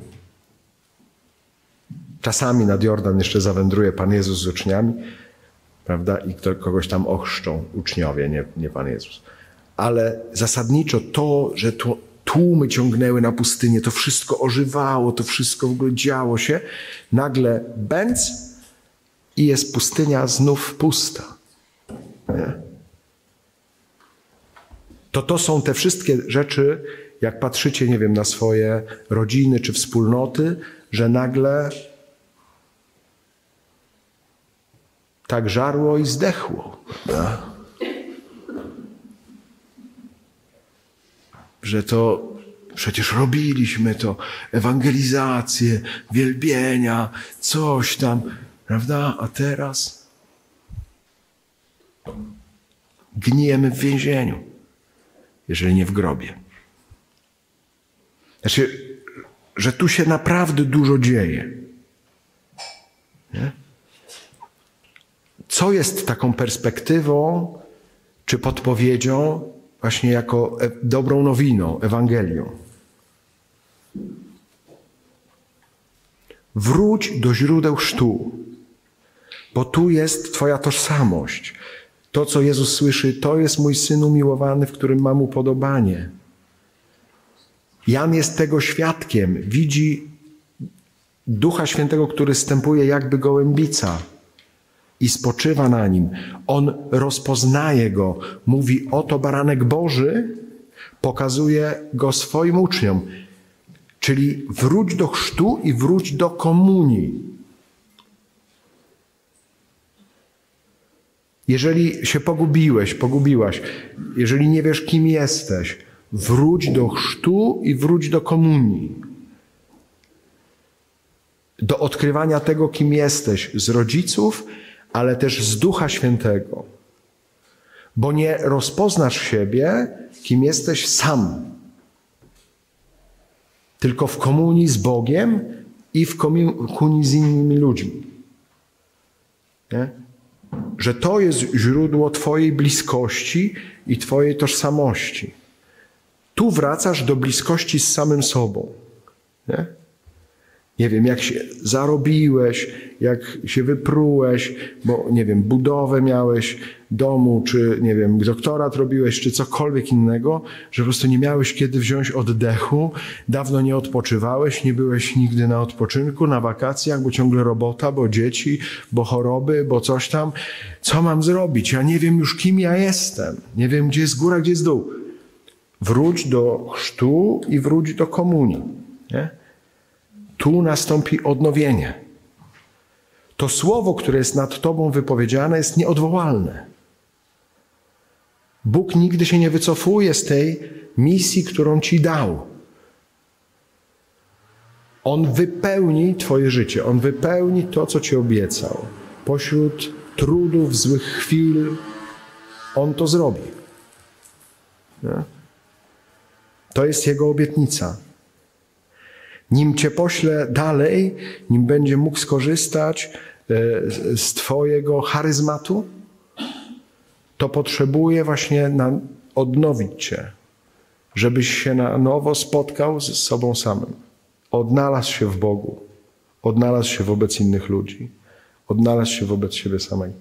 Czasami nad Jordan jeszcze zawędruje Pan Jezus z uczniami, prawda? I kogoś tam ochrzczą uczniowie, nie Pan Jezus. Ale zasadniczo to, że tłumy ciągnęły na pustynię, to wszystko ożywało, to wszystko w ogóle działo się, nagle bęc i jest pustynia znów pusta. Nie? To są te wszystkie rzeczy, jak patrzycie, nie wiem, na swoje rodziny czy wspólnoty, że nagle tak żarło i zdechło. Prawda? Że to przecież robiliśmy to, ewangelizację, wielbienia, coś tam, prawda? A teraz gnijemy w więzieniu, jeżeli nie w grobie. Znaczy, że tu się naprawdę dużo dzieje. Nie? Co jest taką perspektywą czy podpowiedzią właśnie jako dobrą nowiną, Ewangelią? Wróć do źródeł chrztu, bo tu jest Twoja tożsamość. To, co Jezus słyszy, to jest mój Syn umiłowany, w którym mam upodobanie. Jan jest tego świadkiem. Widzi Ducha Świętego, który zstępuje jakby gołębica i spoczywa na nim. On rozpoznaje go. Mówi, oto baranek Boży, pokazuje go swoim uczniom. Czyli wróć do chrztu i wróć do komunii. Jeżeli się pogubiłaś, jeżeli nie wiesz, kim jesteś, wróć do chrztu i wróć do komunii. Do odkrywania tego, kim jesteś z rodziców, ale też z Ducha Świętego. Bo nie rozpoznasz siebie, kim jesteś sam. Tylko w komunii z Bogiem i w komunii z innymi ludźmi. Nie? Że to jest źródło Twojej bliskości i Twojej tożsamości. Tu wracasz do bliskości z samym sobą. Nie? Nie wiem, jak się zarobiłeś, jak się wyprułeś, bo nie wiem, budowę miałeś domu, czy nie wiem, doktorat robiłeś, czy cokolwiek innego, że po prostu nie miałeś kiedy wziąć oddechu, dawno nie odpoczywałeś, nie byłeś nigdy na odpoczynku, na wakacjach, bo ciągle robota, bo dzieci, bo choroby, bo coś tam. Co mam zrobić? Ja nie wiem już, kim ja jestem. Nie wiem, gdzie jest góra, gdzie jest dół. Wróć do chrztu i wróć do komunii. Nie? Tu nastąpi odnowienie. To słowo, które jest nad Tobą wypowiedziane, jest nieodwołalne. Bóg nigdy się nie wycofuje z tej misji, którą Ci dał. On wypełni Twoje życie. On wypełni to, co Ci obiecał. Pośród trudów, złych chwil, On to zrobi. Nie? To jest Jego obietnica. Nim Cię pośle dalej, nim będzie mógł skorzystać z Twojego charyzmatu, to potrzebuje właśnie odnowić Cię, żebyś się na nowo spotkał z sobą samym. Odnalazł się w Bogu, odnalazł się wobec innych ludzi, odnalazł się wobec siebie samego.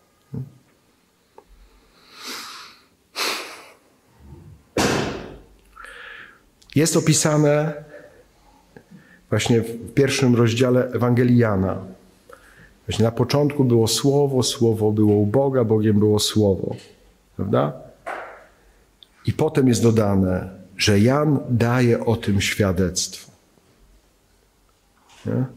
Jest opisane właśnie w pierwszym rozdziale Ewangelii Jana. Właśnie na początku było Słowo, Słowo było u Boga, Bogiem było Słowo. Prawda? I potem jest dodane, że Jan daje o tym świadectwo. Nie?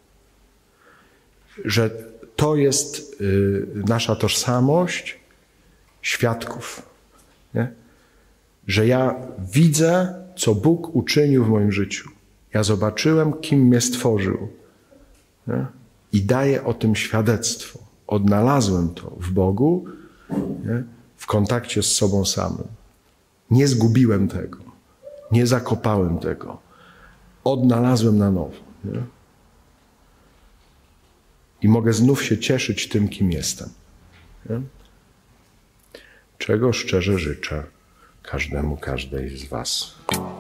Że to jest nasza tożsamość świadków. Nie? Że ja widzę, co Bóg uczynił w moim życiu. Ja zobaczyłem, kim mnie stworzył. Nie? I daję o tym świadectwo. Odnalazłem to w Bogu, nie? W kontakcie z sobą samym. Nie zgubiłem tego. Nie zakopałem tego. Odnalazłem na nowo. Nie? I mogę znów się cieszyć tym, kim jestem. Nie? Czego szczerze życzę każdemu, każdej z was.